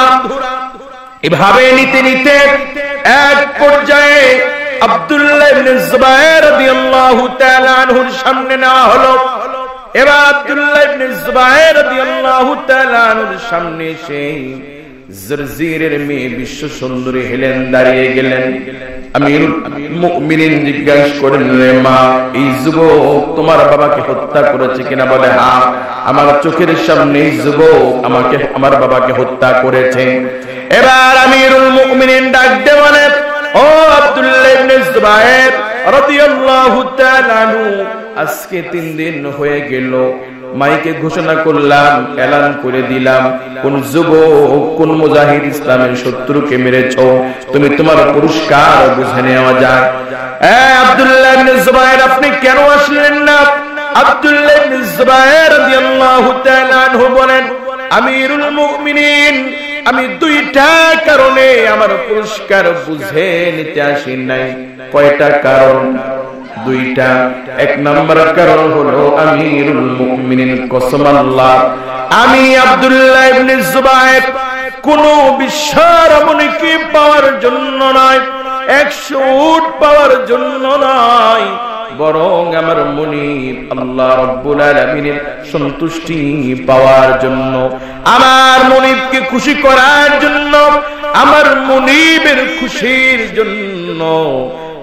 এভাবে নিতে নিতে এক পর্যায়ে আব্দুল্লাহ ইবনে জুবায়ের রাদিয়াল্লাহু তাআলা আনহুর সামনে নেওয়া হলো। এবার আব্দুল্লাহ ইবনে জুবায়ের রাদিয়াল্লাহু তাআলা আনহুর সামনে এসে জরজিরের মেয়ে বিশ্ব সুন্দরী হেলেন দাঁড়িয়ে গেলেন। আমিরুল মুমিনিন জিজ্ঞাসা করলেন, রে মা, এই যুবক তোমার বাবাকে হত্যা করেছে কিনা? বলে, হ্যাঁ, আমার চোখের সামনে এই যুবক আমাকে, আমার বাবাকে হত্যা করেছে। এবার আমিরুল মুমিনিন ডাক দিয়ে বলেন, ও আব্দুল্লাহ ইবনে জুবায়ের রাদিয়াল্লাহু তাআলা আনহু, আজকে 3 দিন হয়ে গেল, মাইকে ঘোষণা করলাম, এলান করে দিলাম, কোন যুবক, কোন মুজাহিদ ইসলামের শত্রুকে মেরেছো, তুমি তোমার পুরস্কার বুঝে নেওয়া যায়। আব্দুল্লাহ ইবনে জুবায়ের, আপনি কেন আসলেন না? আব্দুল্লাহ ইবনে জুবায়ের রাদিয়াল্লাহু তাআলা আনহু বলেন, আমিরুল মুমিনিন, আমি 2টা কারণে আমার পুরস্কার বুঝে নিতে আসি নাই। কয়টা কারণ? 2টা। 1 নম্বর কারণ হলো, আমিরুল মুমিনিন, কসম আল্লাহ, আমি আব্দুল্লাহ ইবনে জুবায়ের কোন বিশ্বরমণীকে পাওয়ার জন্য নয়, 100 উট পাওয়ার জন্য নয়, বরং আমার মুনিব আল্লাহ রাব্বুল আলামিনের সন্তুষ্টি পাওয়ার জন্য, আমার মুনিবকে খুশি করার জন্য, আমার মুনিবের খুশির জন্য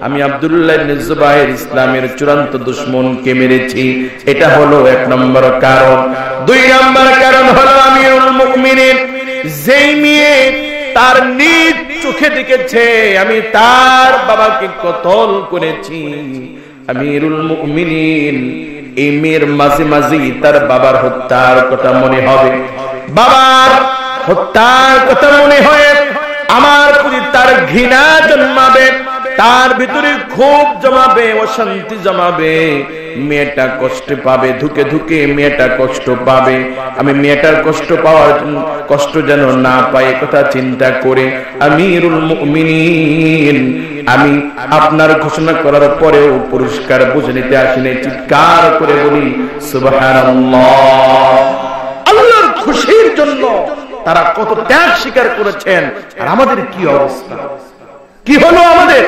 আমি আব্দুল্লাহ ইবনে জুবাইর ইসলামের চূড়ান্ত দুশমনকে মেরেছি। এটা হলো 1 নম্বর কারণ। 2 নম্বর কারণ হলো আমিরুল মুমিনিন যেই মেয়ে তার নিজ চোখে দেখেছে আমি তার বাবাকে কতল করেছি, আমিরুল মুমিনিন এই মেয়ের মাঝে মাঝে তার বাবার হত্যার কথা মনে হবে, বাবার হত্যার কথা মনে হয়, আমার প্রতি তার ঘৃণা জন্মাবে, তার ভিতরে ক্ষোভ জমাবে, অশান্তি জমাবে, মেয়েটা কষ্ট পাবে, ধুকে ধুকে মেয়েটা কষ্ট পাবে। আমি মেয়েটার কষ্ট পাওয়ার কষ্ট যেন না পায় কথা চিন্তা করে আমিরুল মুমিনিন আমি আপনার ঘোষণা করার পরেও পুরস্কার বুঝে নিতে আসিনি, চিৎকার করে বলি সুবহানাল্লাহ। আল্লাহর খুশির জন্য তারা কত ত্যাগ স্বীকার করেছেন, আর আমাদের কি অবস্থা, কি হলো আমাদের?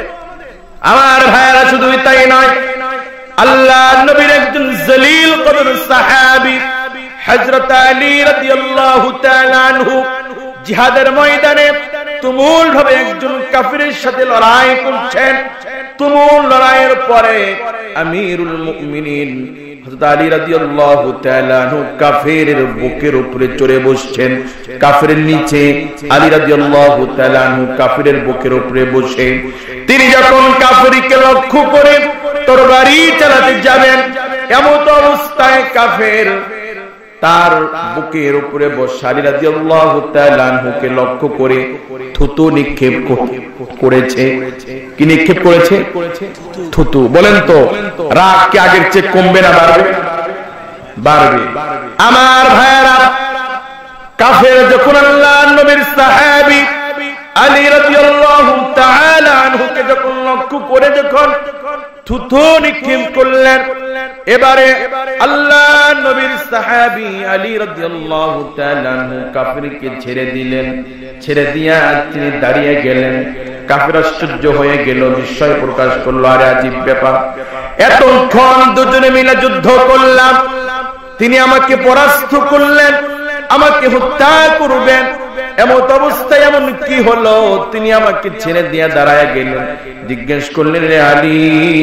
আমার ভাইরা শুধু তাই নয়, আল্লাহ নবীর একজন জলিল কদর সাহাবী হযরত আলী রাদিয়াল্লাহু তাআলা আনহু জিহাদের ময়দানে তুমুল ভাবে একজন কাফিরের সাথে লড়াই করছেন। তুমুল লড়াইয়ের পরে আমিরুল মুমিনিন হযরত আলী রাদিয়াল্লাহু তাআলা আনহু কাফিরের বুকের উপরে চড়ে বসছেন, কাফিরের নিচে আলী রাদিয়াল্লাহু তাআলা আনহু কাফিরের বুকের উপরে বসে তিনি যখন কাফিরকে লক্ষ্য করে তরবারি চালাতে যাবেন, এমন অবস্থায় কাফের তার বুকের উপরে বসে আলী রাদিয়াল্লাহু তাআলা আনহুকে লক্ষ্য করে থুতু নিক্ষেপ করেছে। কি নিক্ষেপ করেছে? থুতু। বলেন তো রাগ কি আগের চেয়ে কমবে না বাড়বে? বাড়বে। আমার ভাইরা, কাফের যখন আল্লাহর নবীর সাহাবী আলী রাদিয়াল্লাহু তাআলা আনহুকে যখন লক্ষ্য করে যখন থুতু নিক্ষেপ করলেন, এবারে আল্লাহর নবীর সাহাবী আলী রাদিয়াল্লাহু তাআলা আনহু কাফিরকে ছেড়ে দিলেন। ছেড়ে দিয়া তিনি দাঁড়িয়ে গেলেন। কাফির আশ্চর্য হয়ে গেল, বিস্ময় প্রকাশ করলো, আরে আজীব ব্যাপার, এতক্ষণ দুজনে মিলে যুদ্ধ করলাম, তিনি আমাকে পরাস্ত করলেন, আমাকে হত্যা করবেন, এমন অবস্থায় এমন কি হলো তিনি আমাকে ছেড়ে দিয়ে দাঁড়ায় গেলেন। জিজ্ঞেস করলেন, রে আলী,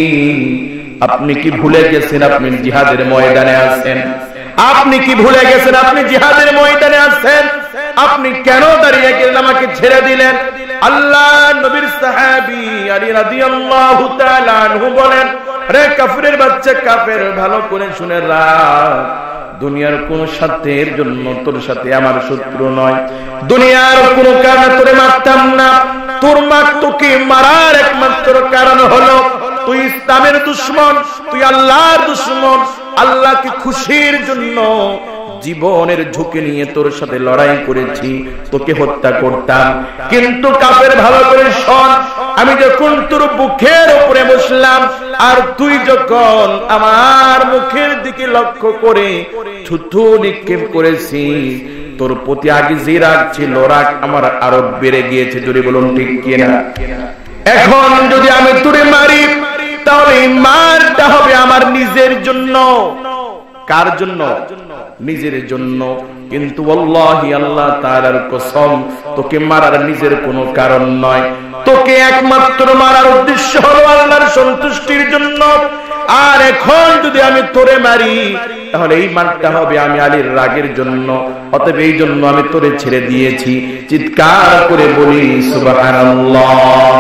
আপনি কি ভুলে গেছেন আপনি জিহাদের ময়দানে আছেন? আপনি কি ভুলে গেছেন আপনি জিহাদের ময়দানে আছেন? আপনি কেন দাঁড়িয়ে গেলেন, আমাকে ছেড়ে দিলেন? আল্লাহ নবীর সাহাবী আলী রাদিয়াল্লাহু তাআলা আনহু বলেন, রে কাফিরের বাচ্চা কাফের, ভালো করে শুনে রাখ, দুনিয়ার কোন স্বার্থের জন্য তোর সাথে আমার শত্রু নয়, দুনিয়ার কোন কারণে তোরে মারতাম না, তোর তোকে মারার একমাত্র কারণ হলো তুই ইসলামের দুশমন, তুই আল্লাহর দুশমন। আল্লাহকে খুশির জন্য জীবনের ঝুঁকি নিয়ে তোর সাথে লড়াই করেছি, তোকে হত্যা করতাম। কিন্তু কাফের ভালো করে শোন, আমি যখন তোর বুকের উপরে বসলাম আর তুই যখন আমার মুখের দিকে লক্ষ্য করে থুতু নিক্ষেপ করেছি, তোর প্রতি আগে যে রাগ ছিল রাগ আমার আরো বেড়ে গিয়েছে। জোরে বলুন ঠিক কিনা? এখন যদি আমি তোরে মারি তাহলে মারটা হবে আমার নিজের জন্য। কার জন্য? নিজের জন্য। কিন্তু আল্লাহি আল্লাহ তাআলার কসম, তোকে মারার নিজের কোনো কারণ নয়, তোকে একমাত্র মারার উদ্দেশ্য হলো আল্লাহর সন্তুষ্টির জন্য। আর এখন যদি আমি তোরে মারি তাহলে এই মারটা হবে আমি আলীর রাগের জন্য, অতএব এই জন্য আমি তোরে ছেড়ে দিয়েছি। চিৎকার করে বলি সুবহানাল্লাহ।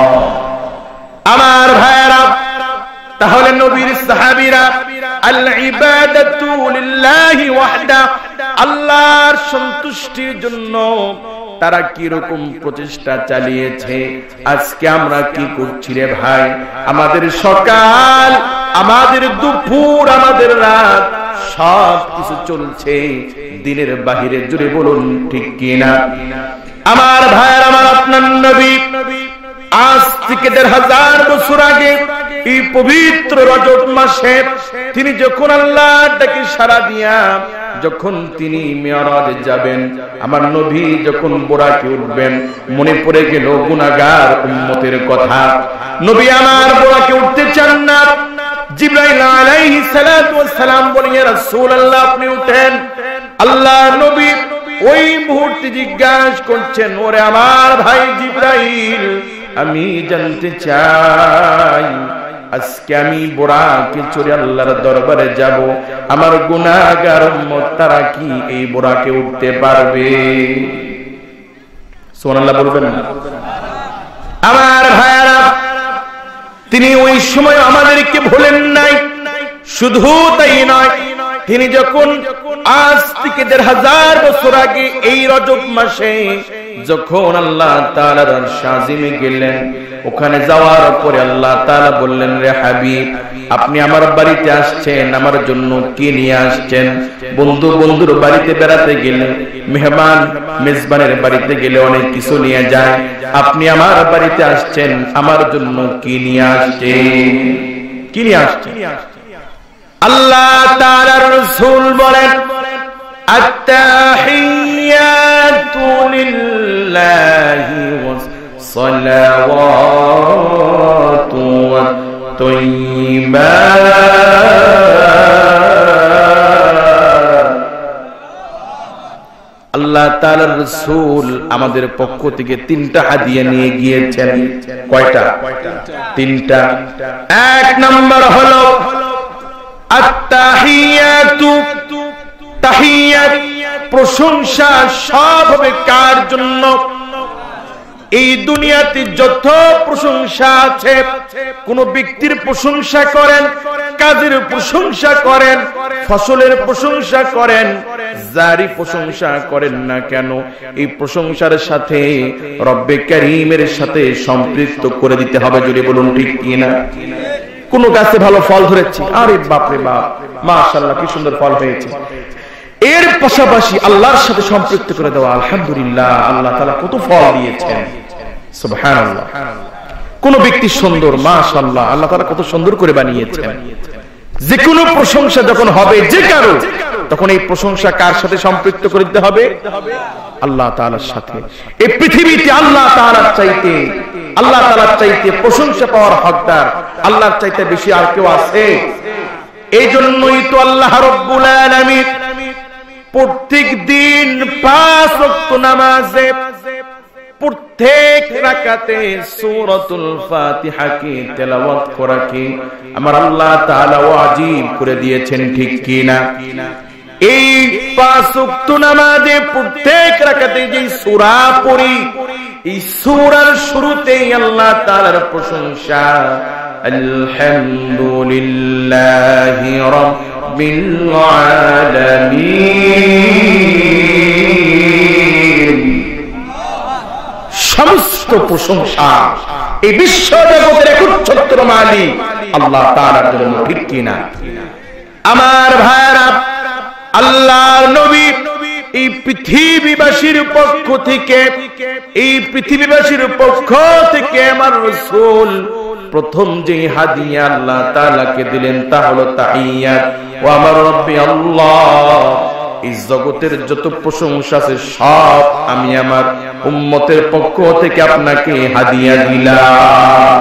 আমার ভাইরা, তাহলে নবীর সাহাবীরা আল ইবাদাতু লিল্লাহি ওয়াহদা, আল্লাহর সন্তুষ্টির জন্য তারা কি রকম প্রচেষ্টা চালিয়েছে। আজকে আমরা কি করছি রে ভাই? আমাদের সকাল, আমাদের দুপুর, আমাদের রাত সব কিছু চলছে দিনের বাহিরে। জুড়ে বলুন ঠিক কিনা? আমার ভাইয়ের, আমার আপনার নবী আজ থেকে ১৫০০ বছর আগে এই পবিত্র রজব মাসে তিনি যখন আল্লাহর ডাকে সাড়া দিয়া যখন তিনি মিরাজে যাবেন, আমার নবী যখন বোরাকে উঠবেন, মনে পড়ে গেল গুনাহগার উম্মতের কথা। নবী আমার বোরাকে উঠতে চান না। জিবরাইল আলাইহিস সালাতু ওয়াস সালাম বলেন, ইয়া রাসূলুল্লাহ আপনি উঠেন। আল্লাহ নবী ওই মুহূর্তে জিজ্ঞাসা করছেন, ওরে আমার ভাই জিবরাইল, আমি জানতে চাই আজকে আমি বোরাকে চড়ে আল্লাহর দরবারে যাব, আমার গুনাহগার উম্মত তারা কি এই বোরাকে উঠতে পারবে? সুবহানাল্লাহ বলবেন না? আমার ভাইরা, তিনি ওই সময় আমাদেরকে ভুলেন নাই। শুধু তাই নয়, তিনি যখন আজ থেকে ১৫০০ বছর আগে এই রজব মাসে যখন আল্লাহ তাআলার আরশ আজিমে গেলেন, ওখানে যাওয়ার পরে আল্লাহ তাআলা বললেন, রে হাবিব, আপনি আমার বাড়িতে আসছেন, আমার জন্য কি নিয়ে আসছেন? বন্ধুর বাড়িতে বেড়াতে গেলে, মেহমান মেজবানের বাড়িতে গেলে অনেক কিছু নিয়ে যায়। আপনি আমার বাড়িতে আসছেন, আমার জন্য কি নিয়ে আসছেন? কি নিয়ে আসছেন? আল্লাহ তাআলার রাসূল বলেন, আত-তাহিয়াতু লিল্লাহি ওয়াস সালাওয়াতু ওয়াত তাইয়্যিবাত। আল্লাহ তাআলার রাসূল আমাদের পক্ষ থেকে 3টা হাদিয়া নিয়ে গিয়েছেন। কয়টা? 3টা। এক নাম্বার হলো আত-তাহিয়াতু, তাহিয়াত, প্রশংসা সব হবে কার জন্য? এই দুনিয়াতে যত প্রশংসা আছে, কোন ব্যক্তির প্রশংসা করেন, কাজের প্রশংসা করেন, ফসলের প্রশংসা করেন, যারই প্রশংসা করেন না কেন, এই প্রশংসার সাথে রব্বে কারীমের সাথে সম্পৃক্ত করে দিতে হবে। যদি বলুন ঠিক কিনা? কোন গাছে ভালো ফল ধরেছে, আরে বাপরে বাপ, মাশাআল্লাহ কি সুন্দর ফল হয়েছে, এর পাশাপাশি আল্লাহর সাথে সম্পৃক্ত করে দেওয়া, আলহামদুলিল্লাহ আল্লাহ তাআলা কত ফল দিয়েছেন, সুবহানাল্লাহ। কোন ব্যক্তি সুন্দর, মাশাআল্লাহ আল্লাহ তাআলা কত সুন্দর করে বানিয়েছেন। যে কোনো প্রশংসা যখন হবে যে কারো, তখন এই প্রশংসা কার সাথে সম্পৃক্ত করে দিতে হবে? আল্লাহ তাআলার সাথে। এই পৃথিবীতে আল্লাহ তাআলার চাইতে প্রশংসা পাওয়ার হকদার আল্লাহর চাইতে বেশি আর কেউ আছে? এই জন্যই তো আল্লাহ রাব্বুল আলামিন প্রত্যেক দিন 5 ওয়াক্ত নামাজে প্রত্যেক রাকাতে সূরাতুল ফাতিহা কি তেলাওয়াত করা কি আমার আল্লাহ তাআলা ওয়াজিব করে দিয়েছেন, ঠিক কি না? এই 5 ওয়াক্ত নামাজে প্রত্যেক রাকাতে যে সূরা পড়ি, এই সূরার শুরুতেই আল্লাহ তাআলার প্রশংসা, আলহামদুলিল্লাহি রাব্বিল আলামিন। সমস্ত প্রশংসা এই বিশ্ব জগতের একচ্ছত্র মালিক আল্লাহ তাআলার জন্য, ঠিক কিনা? আমার ভাইরা, আল্লাহর নবী এই পৃথিবীবাসীর পক্ষ থেকে আমার রাসূল প্রথম যে হাদিয়া আল্লাহ তাআলাকে দিলেন তা হলো তাহিয়াত। ও আমার রব্বি আল্লাহ, এই জগতের যত প্রশংসা আছে সব আমি আমার উম্মতের পক্ষ থেকে আপনাকে হাদিয়া দিলাম।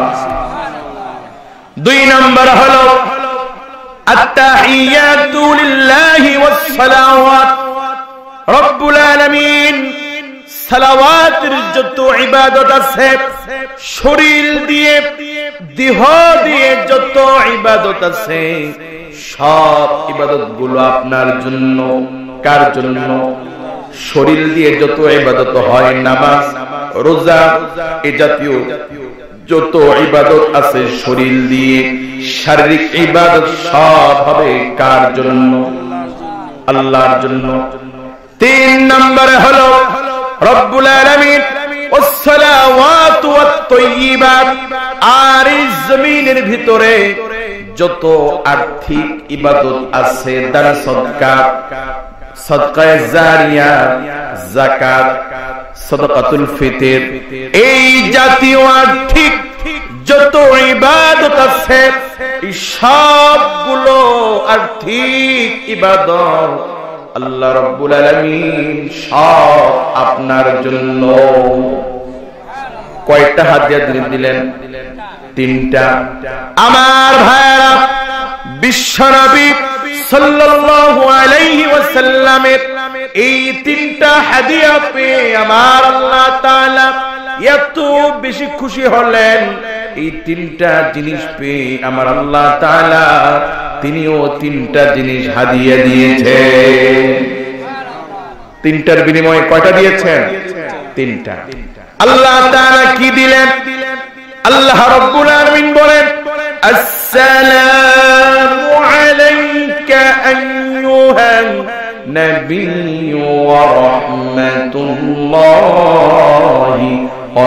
2 নাম্বার হলো আত-তাহিয়াতু লিল্লাহি ওয়াস সালাওয়াত। রব্বুল আলামিন সালাওয়াতের যত ইবাদত আছে, শরীর দিয়ে দেহ দিয়ে যত ইবাদত আছে, সব ইবাদত গুলো আপনার জন্য। কার জন্য? শরীর দিয়ে যত ইবাদত হয়, নামাজ, রোজা, এই জাতীয় যত ইবাদত আছে শরীর দিয়ে, শারীরিক ইবাদত সব হবে কার জন্য? আল্লাহর জন্য। 3 নম্বরে হলো রব্বুল আলামিন ওয়াস-সালাওয়াতু ওয়াত-তাইয়্যিবাত। আর এই জমিনের ভিতরে যত আর্থিক ইবাদত আছে, দান সদকা, সদকায়ে জারিয়া, যাকাত, সাদাকাতুল ফিতর, এই জাতীয় আর্থিক যত ইবাদত আছে, এই সবগুলো আর্থিক ইবাদত আল্লাহ রাব্বুল আলামিন সব আপনার জন্য। কয়টা হাদিয়া দিলেন? 3টা। আমার ভাইরা, বিশ্বনবী সাল্লাল্লাহু আলাইহি ওয়াসাল্লামের এই 3টা হাদিয়া পেয়ে আমার আল্লাহ তাআলা এত বেশি খুশি হলেন এই তিনটা জিনিস পেয়ে আমার আল্লাহ তাআলা তিনিও তিনটা জিনিস হাদিয়া দিয়েছেন। তিনটার বিনিময়ে কয়টা দিয়েছেন? তিনটা। আল্লাহ তাআলা কি দিলেন? আল্লাহ রাব্বুল আলামিন বলেন, আসসালামু আলাইকা আইয়ুহান নাবিয়্যু ওয়া রাহমাতুল্লাহি ওয়া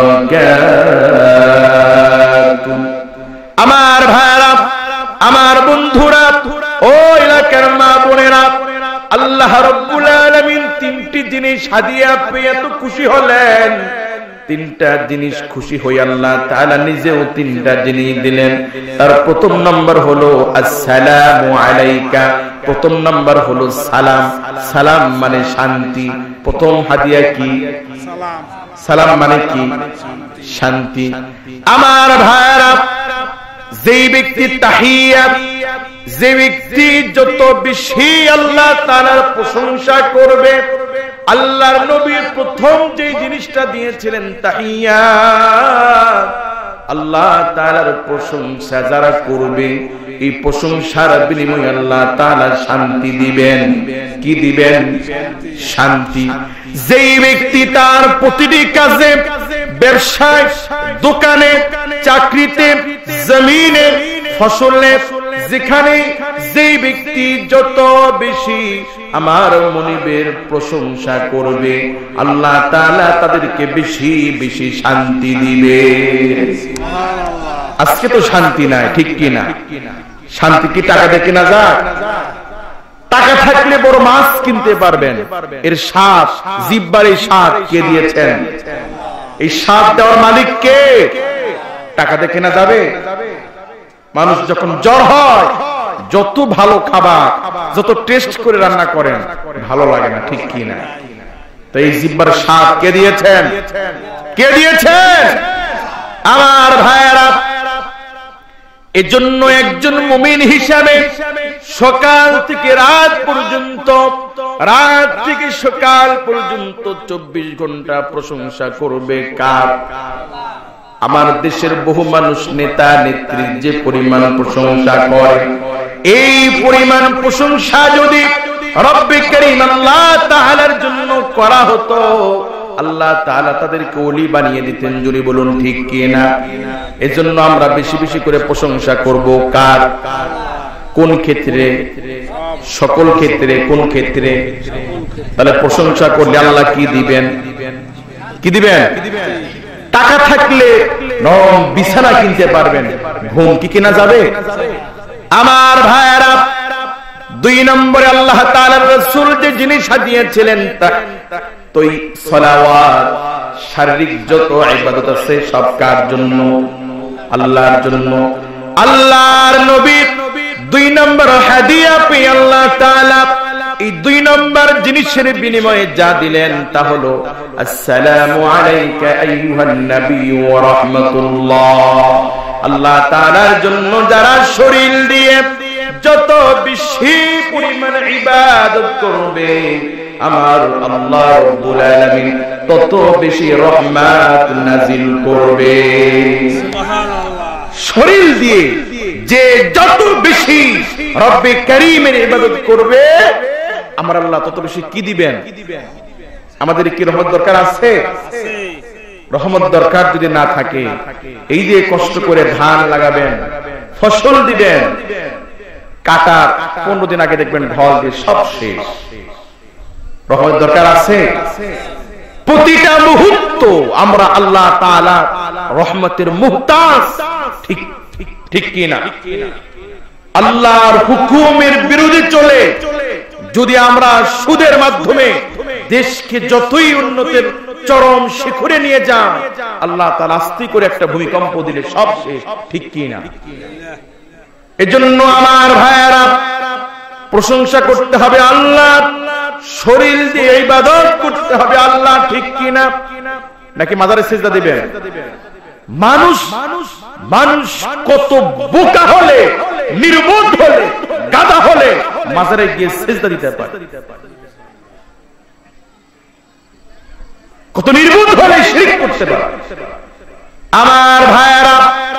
বারাকাতুহু। আমার ভাইরা, আমার বন্ধুরা, ও এলাকার মা বোনেরা, আল্লাহ রাব্বুল আলামিন তিনটি জিনিস হাদিয়া পেয়ে এত খুশি হলেন। তিনটা জিনিস খুশি হয়ে আল্লাহ তাআলা নিজেও তিনটা জিনিস দিলেন। আর প্রথম নাম্বার হলো আসসালামু আলাইকা। প্রথম নাম্বার হলো সালাম। সালাম মানে শান্তি। প্রথম হাদিয়া কি? সালাম। সালাম মানে কি? শান্তি। আমার ভাইরা, যে ব্যক্তি তাহিয়াত, যে ব্যক্তি যত বেশি আল্লাহ তাআলার প্রশংসা করবে, আল্লাহর নবীর প্রথম যে জিনিসটা দিয়েছিলেন তাহিয়াত, আল্লাহ তাআলার প্রশংসা যারা করবে এই প্রশংসার বিনিময়ে আল্লাহ তাআলা শান্তি দিবেন। কি দিবেন? শান্তি। যেই ব্যক্তি তার প্রতিটি কাজে, ব্যবসায়, দোকানে, চাকরিতে, জমিনে, ফসলে, যেখানে যেই ব্যক্তি যত বেশি আমার মনিবের প্রশংসা করবে আল্লাহ তাআলা তাদেরকে বেশি বেশি শান্তি দিবে। আজকে তো শান্তি নাই, ঠিক কি না? শান্তি কি টাকা দিয়ে কেনা যায়? টাকা থাকলে বড় মাছ কিনতে পারবেন। এর স্বাদ, জিহ্বার এই স্বাদ কে দিয়েছেন? এই স্বাদ দেওয়ার মালিক কে? টাকা দিয়ে কেনা যাবে? মানুষ যখন জ্বর হয়, যত ভালো খাবার, যত টেস্ট করে রান্না করেন, ভালো লাগে না, ঠিক কি না? তো এই জিহ্বার স্বাদ কে দিয়েছেন? কে দিয়েছেন? আমার ভাইয়েরা, এজন্য একজন মুমিন হিসাবে সকাল থেকে রাত পর্যন্ত, রাত থেকে সকাল পর্যন্ত 24 ঘন্টা প্রশংসা করবে কার? আমার দেশের বহু মানুষ, নেতা নেত্রী যে পরিমাণ প্রশংসা করে, এই পরিমাণ প্রশংসা যদি রব্বে কারীম আল্লাহ তাআলার জন্য করা হতো, আল্লাহ তাআলা তাদেরকে ওলি বানিয়ে দিতেন। জোরে বলুন ঠিক কি না? এজন্য আমরা বেশি বেশি করে প্রশংসা করব কার? কোন ক্ষেত্রে? সকল ক্ষেত্রে। কোন ক্ষেত্রে? তাহলে প্রশংসা করলে আল্লাহ কি দিবেন? কি দিবেন? টাকা থাকলে নরম বিছানা কিনতে পারবেন, ঘুম কি কিনা যাবে? আমার ভাইয়েরা, 2 নম্বরে আল্লাহ তাআলার রাসূল যে জিনিস দিয়েছিলেন তো সালাওয়াত, শারীরিক যত ইবাদত আছে সব কার জন্য? আল্লাহর জন্য। আল্লাহর নবী 2 নম্বর হাদিয়া পেয়ে আল্লাহ তাআলা এই 2 নম্বর জিনিসের বিনিময়ে যা দিলেন তা হলো আসসালামু আলাইকা আইয়ুহান নাবিয়্যু ওয়া রাহমাতুল্লাহ। আল্লাহ তাআলার জন্য যারা শরীর দিয়ে যত বেশি পরিমাণ ইবাদত করবে আমার আল্লাহ রাব্বুল আলামিন তত বেশি রহমত নাজিল করবে। সুবহানাল্লাহ। শরীর দিয়ে যে যত বেশি রব্বে কারীমের ইবাদত করবে আমার আল্লাহ তত বেশি কি দিবেন? আমাদের কি রহমত দরকার আছে? রহমত দরকার যদি না থাকে, এই যে কষ্ট করে ধান লাগাবেন, ফসল দিবেন, কাটার 15 দিন আগে দেখবেন ঢল দিয়ে সব শেষ। রহমত দরকার আছে? প্রতিটা মুহূর্ত আমরা আল্লাহ তাআলা রহমতের মুহতাজ, ঠিক ঠিক কি না? আল্লাহর হুকুমের বিরুদ্ধে চলে যদি আমরা সুদের মাধ্যমে দেশকে যতই উন্নতির চরম শিখরে নিয়ে যান, আল্লাহ তাআলা আস্তে করে একটা ভূমিকম্প দিলে সব শেষ, ঠিক কি না? এজন্য আমার ভাইয়েরা, প্রশংসা করতে হবে আল্লাহ, শরীর দিয়ে ইবাদত করতে হবে আল্লাহ, ঠিক কি না? নাকি মাজারে সিজদা দিবেন? মানুষ মানুষ কত বোকা হলে, নির্বোধ হলে, গাধা হলে মাজারে গিয়ে সিজদা দিতে পারে? কত নির্বোধ হলে শিরক করতে পারে। আমার ভাইয়েরা,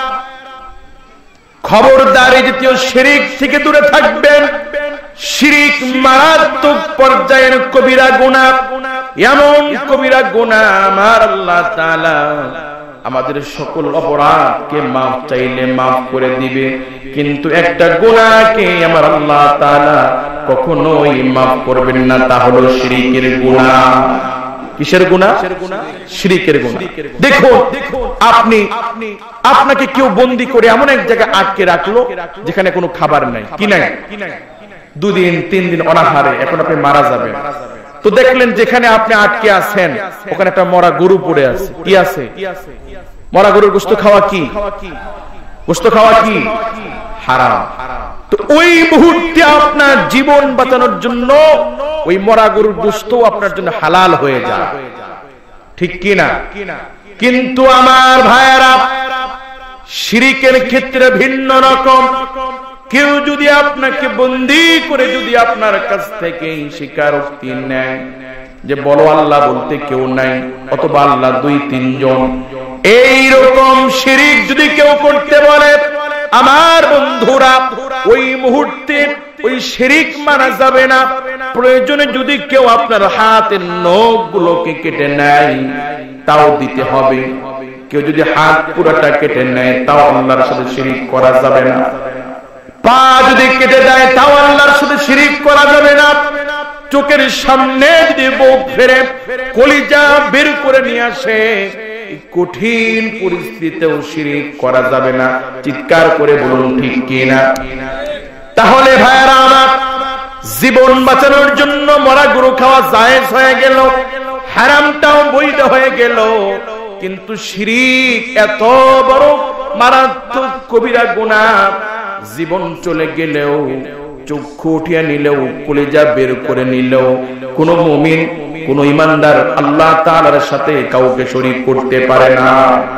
খবরদার এই জাতীয় শিরক থেকে দূরে থাকবেন। শিরক মারাত্মক পর্যায়ের কবিরা গুনাহ, এমন কবিরা গুনাহ আমার আল্লাহ তাআলা আমাদের সকল অপরাধকে মাফ চাইলে মাফ করে দিবে, কিন্তু একটা গুনাহকে আমার আল্লাহ তাআলা কখনোই মাফ করবেন না, তা হলো শিরকের গুনাহ। কিসের গুনাহ? শিরকের গুনাহ। দেখুন, আপনাকে কেউ বন্দী করে এমন এক জায়গায় আটকে রাখলো যেখানে কোনো খাবার নাই, কি নাই, 2 দিন 3 দিন অনাহারে, এখন আপনি মারা যাবেন। তো দেখলেন যেখানে আপনি আটকে আছেন ওখানে একটা মরা গরু পড়ে আছে। কি আছে? মরা গরুর গোশত খাওয়া কি? গোশত খাওয়া কি? হারাম। তো ওই মুহূর্তে আপনার জীবন বাঁচানোর জন্য ওই মরা গরুর গোশত আপনার জন্য হালাল হয়ে যায়, ঠিক কি না? কিন্তু আমার ভাইয়েরা, শিরকের ক্ষেত্রে ভিন্ন রকম। কেউ যদি আপনাকে বন্দী করে যদি আপনার কাছ থেকে স্বীকারোক্তি নেয় যে বলো আল্লাহ বলতে কেউ নাই, অথবা আল্লাহ 2-3 জন, এইরকম শিরক যদি কেউ করতে বলে, আমার বন্ধুরা, ওই মুহূর্তে ওই শিরক মানা যাবে না। প্রয়োজনে যদি কেউ আপনার হাতের নখগুলোকে কেটে নেয় তাও দিতে হবে। কেউ যদি হাত পুরোটা কেটে নেয় তাও আল্লাহর সাথে শিরক করা যাবে না। পা যদি কেটে দেয় তাও আল্লাহর সাথে শিরক করা যাবে না। চোখের সামনে যদি বুক ফেরে কলিজা বের করে নিয়ে আসে, কঠিন পরিস্থিতিতেও শিরক করা যাবে না। চিৎকার করে বলুন ঠিক কিনা? তাহলে ভাইরা আমার, জীবন বাঁচানোর জন্য মরা গরু খাওয়া জায়েজ হয়ে গেল, হারামটাও বৈধ হয়ে গেল, কিন্তু শিরক এত বড় মারাত্মক কবিরা গুনাহ, জীবন চলে গেলেও, চক্ষু উঠিয়ে নিলেও, কলিজা বের করে নিলেও কোন মুমিন, কোন ইমানদার আল্লাহ তাআলার সাথে কাউকে শরীক করতে পারে না।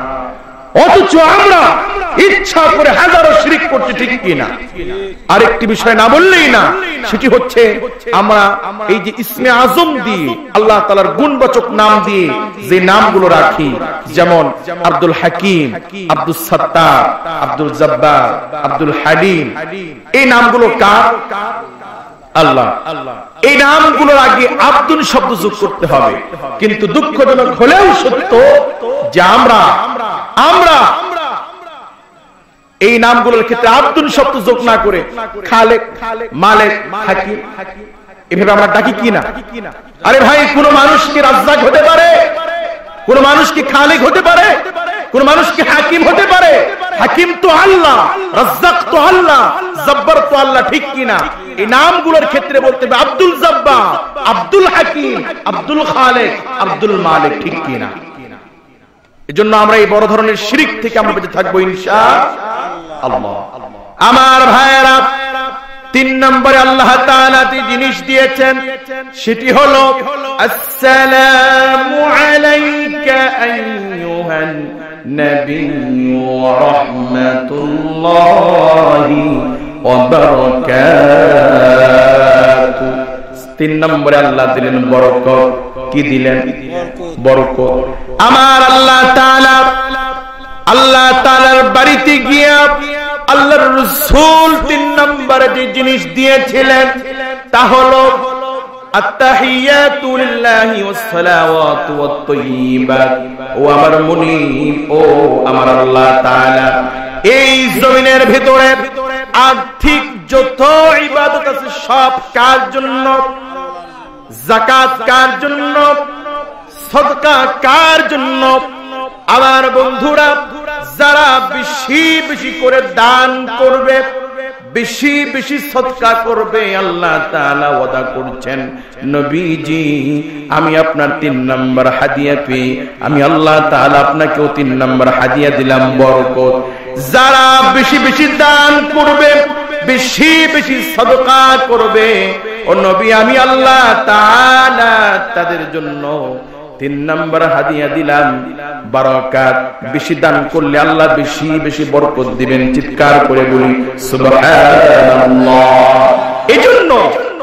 অথচ আমরা ইচ্ছা করে হাজারো শিরক করছি, ঠিক কিনা? আরেকটি বিষয় না বললেই না, সেটি হচ্ছে আমরা এই যে ইসমে আজম দিয়ে, আল্লাহ তাআলার গুণবাচক নাম দিয়ে যে নামগুলো রাখি, যেমন আব্দুল হাকিম, আব্দুল সাত্তার, আব্দুল জব্বার, আব্দুল হালিম, এই নামগুলো কার? আল্লাহ। এই নামগুলোর আগে আব্দুল শব্দ যোগ করতে হবে। কিন্তু দুঃখজনক হলেও সত্য যে আমরা এই নামগুলোর ক্ষেত্রে আব্দুল শব্দ যোগ না করে খালেক, মালেক, হাকিম এভাবে আমরা ডাকি কিনা? আরে ভাই, কোন মানুষ কি রাজ্জাক হতে পারে? কোন মানুষ কি খালেক হতে পারে? কোন মানুষ কি হাকিম হতে পারে? হাকিম তো আল্লাহ, রাজ্জাক তো আল্লাহ, জব্বার তো আল্লাহ, ঠিক কিনা? এই নামগুলোর ক্ষেত্রে বলতে হবে আব্দুল জব্বার, আব্দুল হাকিম, আব্দুল খালেক, আব্দুল মালিক, ঠিক কিনা? এজন্য আমরা এই বড় ধরনের শিরক থেকে আমরা বেঁচে থাকবো ইনশাআল্লাহ। আমার ভাইয়েরা, 3 নম্বরে আল্লাহ তাআলা যে জিনিস দিয়েছেন সেটি হলো আসসালামু আলাইকা আইয়ুহান নাবিয়্যু ওয়া রাহমাতুল্লাহি ওয়া বারাকাতুহু। 3 নম্বরে আল্লাহ দিলেন বরকত। কি দিলেন? বরকত। আমার আল্লাহ তাআলার বাড়িতে গিয়ে আল্লাহর রাসূল 3 নম্বরে যে জিনিস দিয়েছিলেন তা হলো আত-তাহিয়াতু লিল্লাহি ওয়াস-সালাওয়াতু ওয়াত-তাইয়্যিবাত। ও আমার মুনিব, ও আমার আল্লাহ তাআলা, এই জমিনের ভিতরে আর্থিক যত ইবাদত আছে সব কার জন্য? যাকাত কার জন্য? সদকা কার জন্য? আমার বন্ধুরা, যারা বেশি বেশি করে দান করবে, বেশি বেশি সদকা করবে, আল্লাহ তাআলা ওয়াদা করছেন, নবীজি আমি আপনার 3 নম্বর হাদিয়া পেয়ে আমি আল্লাহ তাআলা আপনাকেও 3 নম্বর হাদিয়া দিলাম, বরকত। যারা বেশি বেশি দান করবে, বেশি বেশি সদকা করবে, ও নবী আমি আল্লাহ তাআলা তাদের জন্য 3 নম্বর হাদিয়া দিলাম, বারাকাত। বেশি দান করলে আল্লাহ বেশি বেশি বরকত দিবেন। চিৎকার করে বলি সুবহানাল্লাহ। এজন্য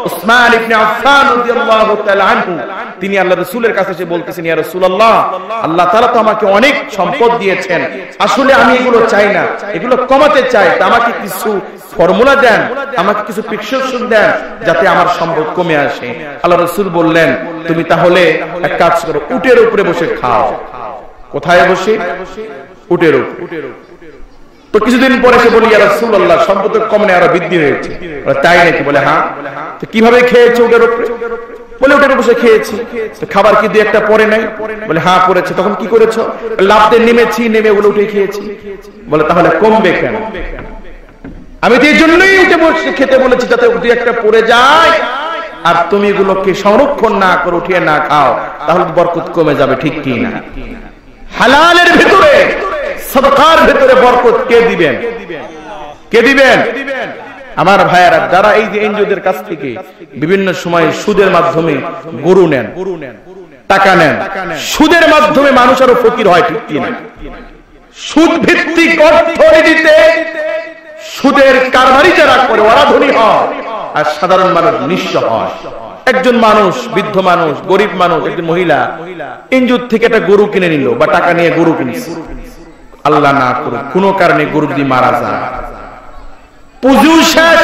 উসমান ইবনে আফফান রাদিয়াল্লাহু তাআলা আনহু তিনি আল্লাহর রাসূলের কাছে এসে বলতেছেন, ইয়া রাসূলুল্লাহ, আল্লাহ তাআলা তো আমাকে অনেক সম্পদ দিয়েছেন, আসলে আমি এগুলো চাই না, এগুলো কমাতে চাই, তা আমাকে কিছু ফর্মুলা দেন, আমাকে কিছু প্রেসক্রিপশন দেন যাতে আমার সম্পদ কমে আসে। আল্লাহর রাসূল বললেন, তুমি তাহলে এক কাজ করো, উটের উপরে বসে খাও। কোথায় বসে? উটের উপরে। তো কিছুদিন পরে সে বলি, ইয়া রাসূলুল্লাহ, সম্পদ কম নেই, আরো বৃদ্ধি হয়েছে। তাই নাকি? বলে হ্যাঁ। তো কিভাবে খেয়েছো? উটের উপরে। বলে উটের বসে খেয়েছি। তো খাবার কি দুই একটা পরে নাই? বলে হ্যাঁ পড়েছে। তখন কি করেছো? লাফ দিয়ে নেমেছি, নেমে ওগুলো উঠে খেয়েছি। বলে তাহলে কমবে কেন? আমি তো এই জন্যই উঠে বসে খেতে বলেছি যাতে দুই একটা পড়ে যায়, আর তুমি এগুলোকে সংরক্ষণ না করে উঠিয়ে না খাও, তাহলে বরকত কমে যাবে, ঠিক কি না? হালালের ভিতরে, সাদাকার ভিতরে বরকত কে দিবেন? কে দিবেন? আমার ভাইয়েরা, যারা এই যে এনজিওদের কাছ থেকে বিভিন্ন সময় সুদের মাধ্যমে গরু নেন, টাকা নেন, সুদের মাধ্যমে মানুষ আরো ফকির হয়, ঠিক কি না? সুদ ভিত্তিক অর্থনীতিতে সুদের কারবারি যারা করে ওরা ধনী হয়, আর সাধারণ মানুষ নিঃস্ব হয়। একজন মানুষ, বৃদ্ধ মানুষ, গরিব মানুষ, একজন মহিলা এনজিও থেকে একটা গরু কিনে নিল বা টাকা নিয়ে গরু কিনছে, আল্লাহ না করুক কোনো কারণে গরু যদি মারা যায়, পুঁজিও শেষ,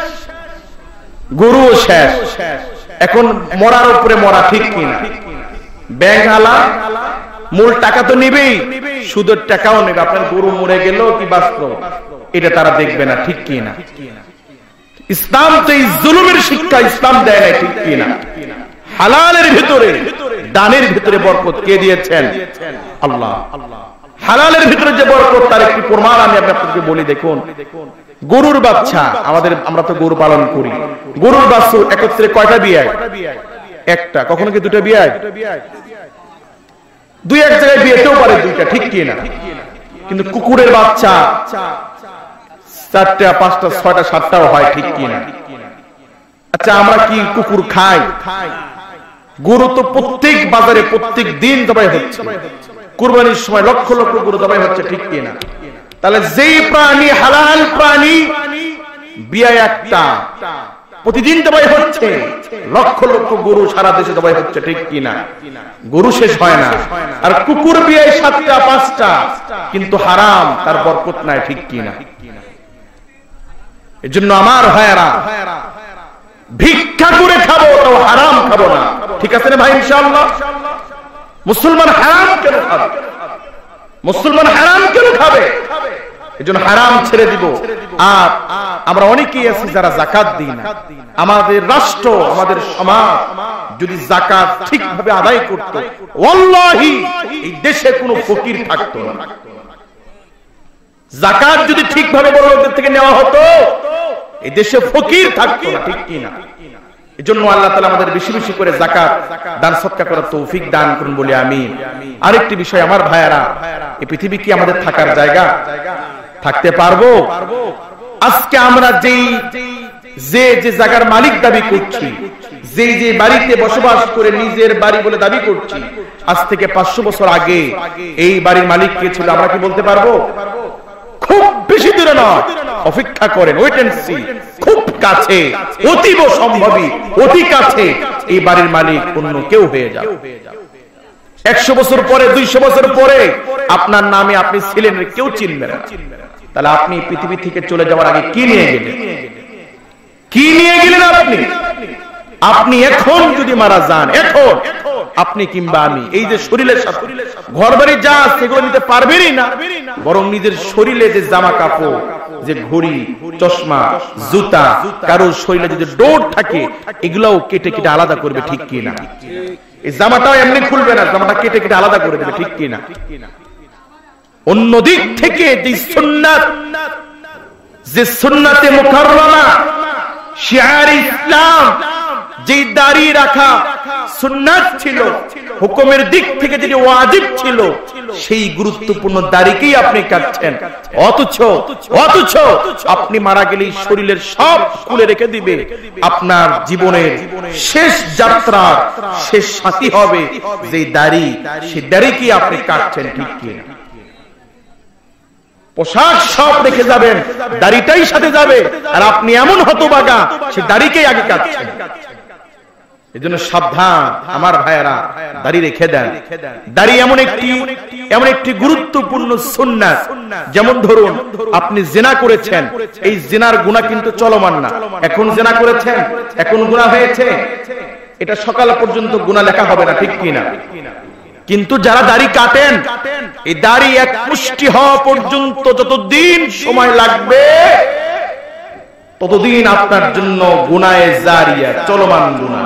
গরুও শেষ, এখন মরার উপরে মরা, ঠিক কিনা? ব্যাংক আলা মূল টাকা তো নিবেই, সুদের টাকাও নেবে, আপনার গরু মরে গেল কি বাস্তব এটা তারা দেখবে না, ঠিক কিনা? ইসলাম তো এই জুলুমের শিক্ষা ইসলাম দেয় না, ঠিক কিনা? হালালের ভিতরে, দানের ভিতরে বরকত কে দিয়েছেন? আল্লাহ। হালালের ভিতরে যে বরকত, তার একটি প্রমাণ আমি আপনাদেরকে বলি। দেখুন, গরুর বাচ্চা, আমরা তো গরু পালন করি, গরুর বাছুর একত্রে কয়টা বিয়ায়? একটা। কখনো কি দুটা বিয়ায়? দুই এক জায়গায় বিয়েতেও পারে দুইটা, ঠিক কি না? কিন্তু কুকুরের বাচ্চা চারটা, পাঁচটা, ছয়টা, সাতটাও হয়, ঠিক কি না? আচ্ছা, আমরা কি কুকুর খাই? গরু তো প্রত্যেক বাজারে প্রত্যেক দিন জবাই হচ্ছে, কুরবানির সময় লক্ষ লক্ষ গরু জবাই হচ্ছে, ঠিক কি না? তাহলে যেই প্রাণী হালাল প্রাণী, বিয়া একটা, প্রতিদিন জবাই হচ্ছে, লক্ষ লক্ষ গরু সারা দেশে জবাই হচ্ছে, ঠিক কি না? গরু শেষ হয় না। আর কুকুর বিয়ায় 7টা 5টা, কিন্তু হারাম, তার বরকত নাই, ঠিক কি না? এজন্য আমার ভাইয়েরা, ভিক্ষা করে খাবো তাও হারাম খাবো না, ঠিক আছে না ভাই? ইনশাআল্লাহ। মুসলমান হারাম কেন খাবে? মুসলমান হারাম কেন খাবে? এজন্য হারাম ছেড়ে দিব। আর আমরা অনেকেই আছি যারা যাকাত দিই না। আমাদের রাষ্ট্র, আমাদের সমাজ যদি যাকাত ঠিকভাবে আদায় করত, ওয়াল্লাহি এই দেশে কোনো ফকির থাকতো না। যাকাত যদি ঠিকভাবে বড় লোকদের থেকে নেওয়া হতো, এই দেশে ফকির থাকতো না, ঠিক কি না? এজন্য আল্লাহ তাআলা আমাদের বেশি বেশি করে যাকাত দান সদকা করার তৌফিক দান করুন বলি আমিন। আরেকটি বিষয়, আমার ভাইয়েরা, এই পৃথিবী কি আমাদের থাকার জায়গা? থাকতে পারবো? আজকে আমরা যে জায়গার মালিক দাবি করছি, যে বাড়িতে বসবাস করে নিজের বাড়ি বলে দাবি করছি, আজ থেকে 500 বছর আগে এই বাড়ির মালিক কে ছিল আমরা কি বলতে পারবো? খুব বেশি দূরে নয়, অপেক্ষা করেন, ওয়েট এন্ড সি। খুব কাছে, অতীব সম্ভবী, অতি কাছে এই বাড়ির মালিক অন্য কেউ হয়ে যাবে। 100 বছর পরে, 200 বছর পরে আপনার নামে আপনি ছিলেন, কেউ চিনবে না। তাহলে আপনি পৃথিবী থেকে চলে যাওয়ার আগে কি নিয়ে গেলেন? কি নিয়ে গেলেন আপনি? আপনি এখন যদি মারা যান, এখন আপনি কিংবা আমি এই যে শরীরের সাথে ঘর বাড়ি যা সেগুলো নিতে পারবেনই না, বরং নিজের শরীরে যে জামা কাপড়, যে ঘড়ি, চশমা, জুতা, কারো শরীরে যদি ডোর থাকে, এগুলাও কেটে কেটে আলাদা করবে, ঠিক কি না? এই জামাটাও এমনি খুলবে না, জামাটা কেটে কেটে আলাদা করে দেবে, ঠিক কি না? অন্যদিক থেকে যে সুন্নাত, যে সুন্নাতে মুকাররমা, শিআর ইসলাম, যে দাড়ি রাখা সুন্নাত ছিল, হুকুমের দিক থেকে যেটি ওয়াজিব ছিল, সেই গুরুত্বপূর্ণ দাড়িকেই আপনি কাটছেন। অথচ আপনি মারা গেলে শরীরের সব খুলে রেখে দিবে। আপনার জীবনের শেষ যাত্রা, শেষ সাথী হবে যে দাড়ি, সেই দাড়িকেই আপনি কাটছেন, ঠিক কি না? পোশাক সব রেখে যাবেন, দাড়িটাই সাথে যাবে, আর আপনি এমন হতভাগা সে দাড়িকেই আগে কাটছেন। এজন্য সাবধান আমার ভাইয়েরা, দাড়ি রেখে দেন। দাড়ি এমন একটি গুরুত্বপূর্ণ সুন্নাত, যেমন ধরুন আপনি জিনা করেছেন, এই জিনার গুনাহ কিন্তু চলমান না। এখন জিনা করেছেন, এখন গুনাহ হয়েছে, এটা সকাল পর্যন্ত গুনাহ লেখা হবে না, ঠিক কি না? কিন্তু যারা দাড়ি কাটেন, এই দাড়ি এক মুষ্টি হওয়া পর্যন্ত যতদিন সময় লাগবে ততদিন আপনার জন্য গুনাহে জারিয়া, চলমান গুনাহ।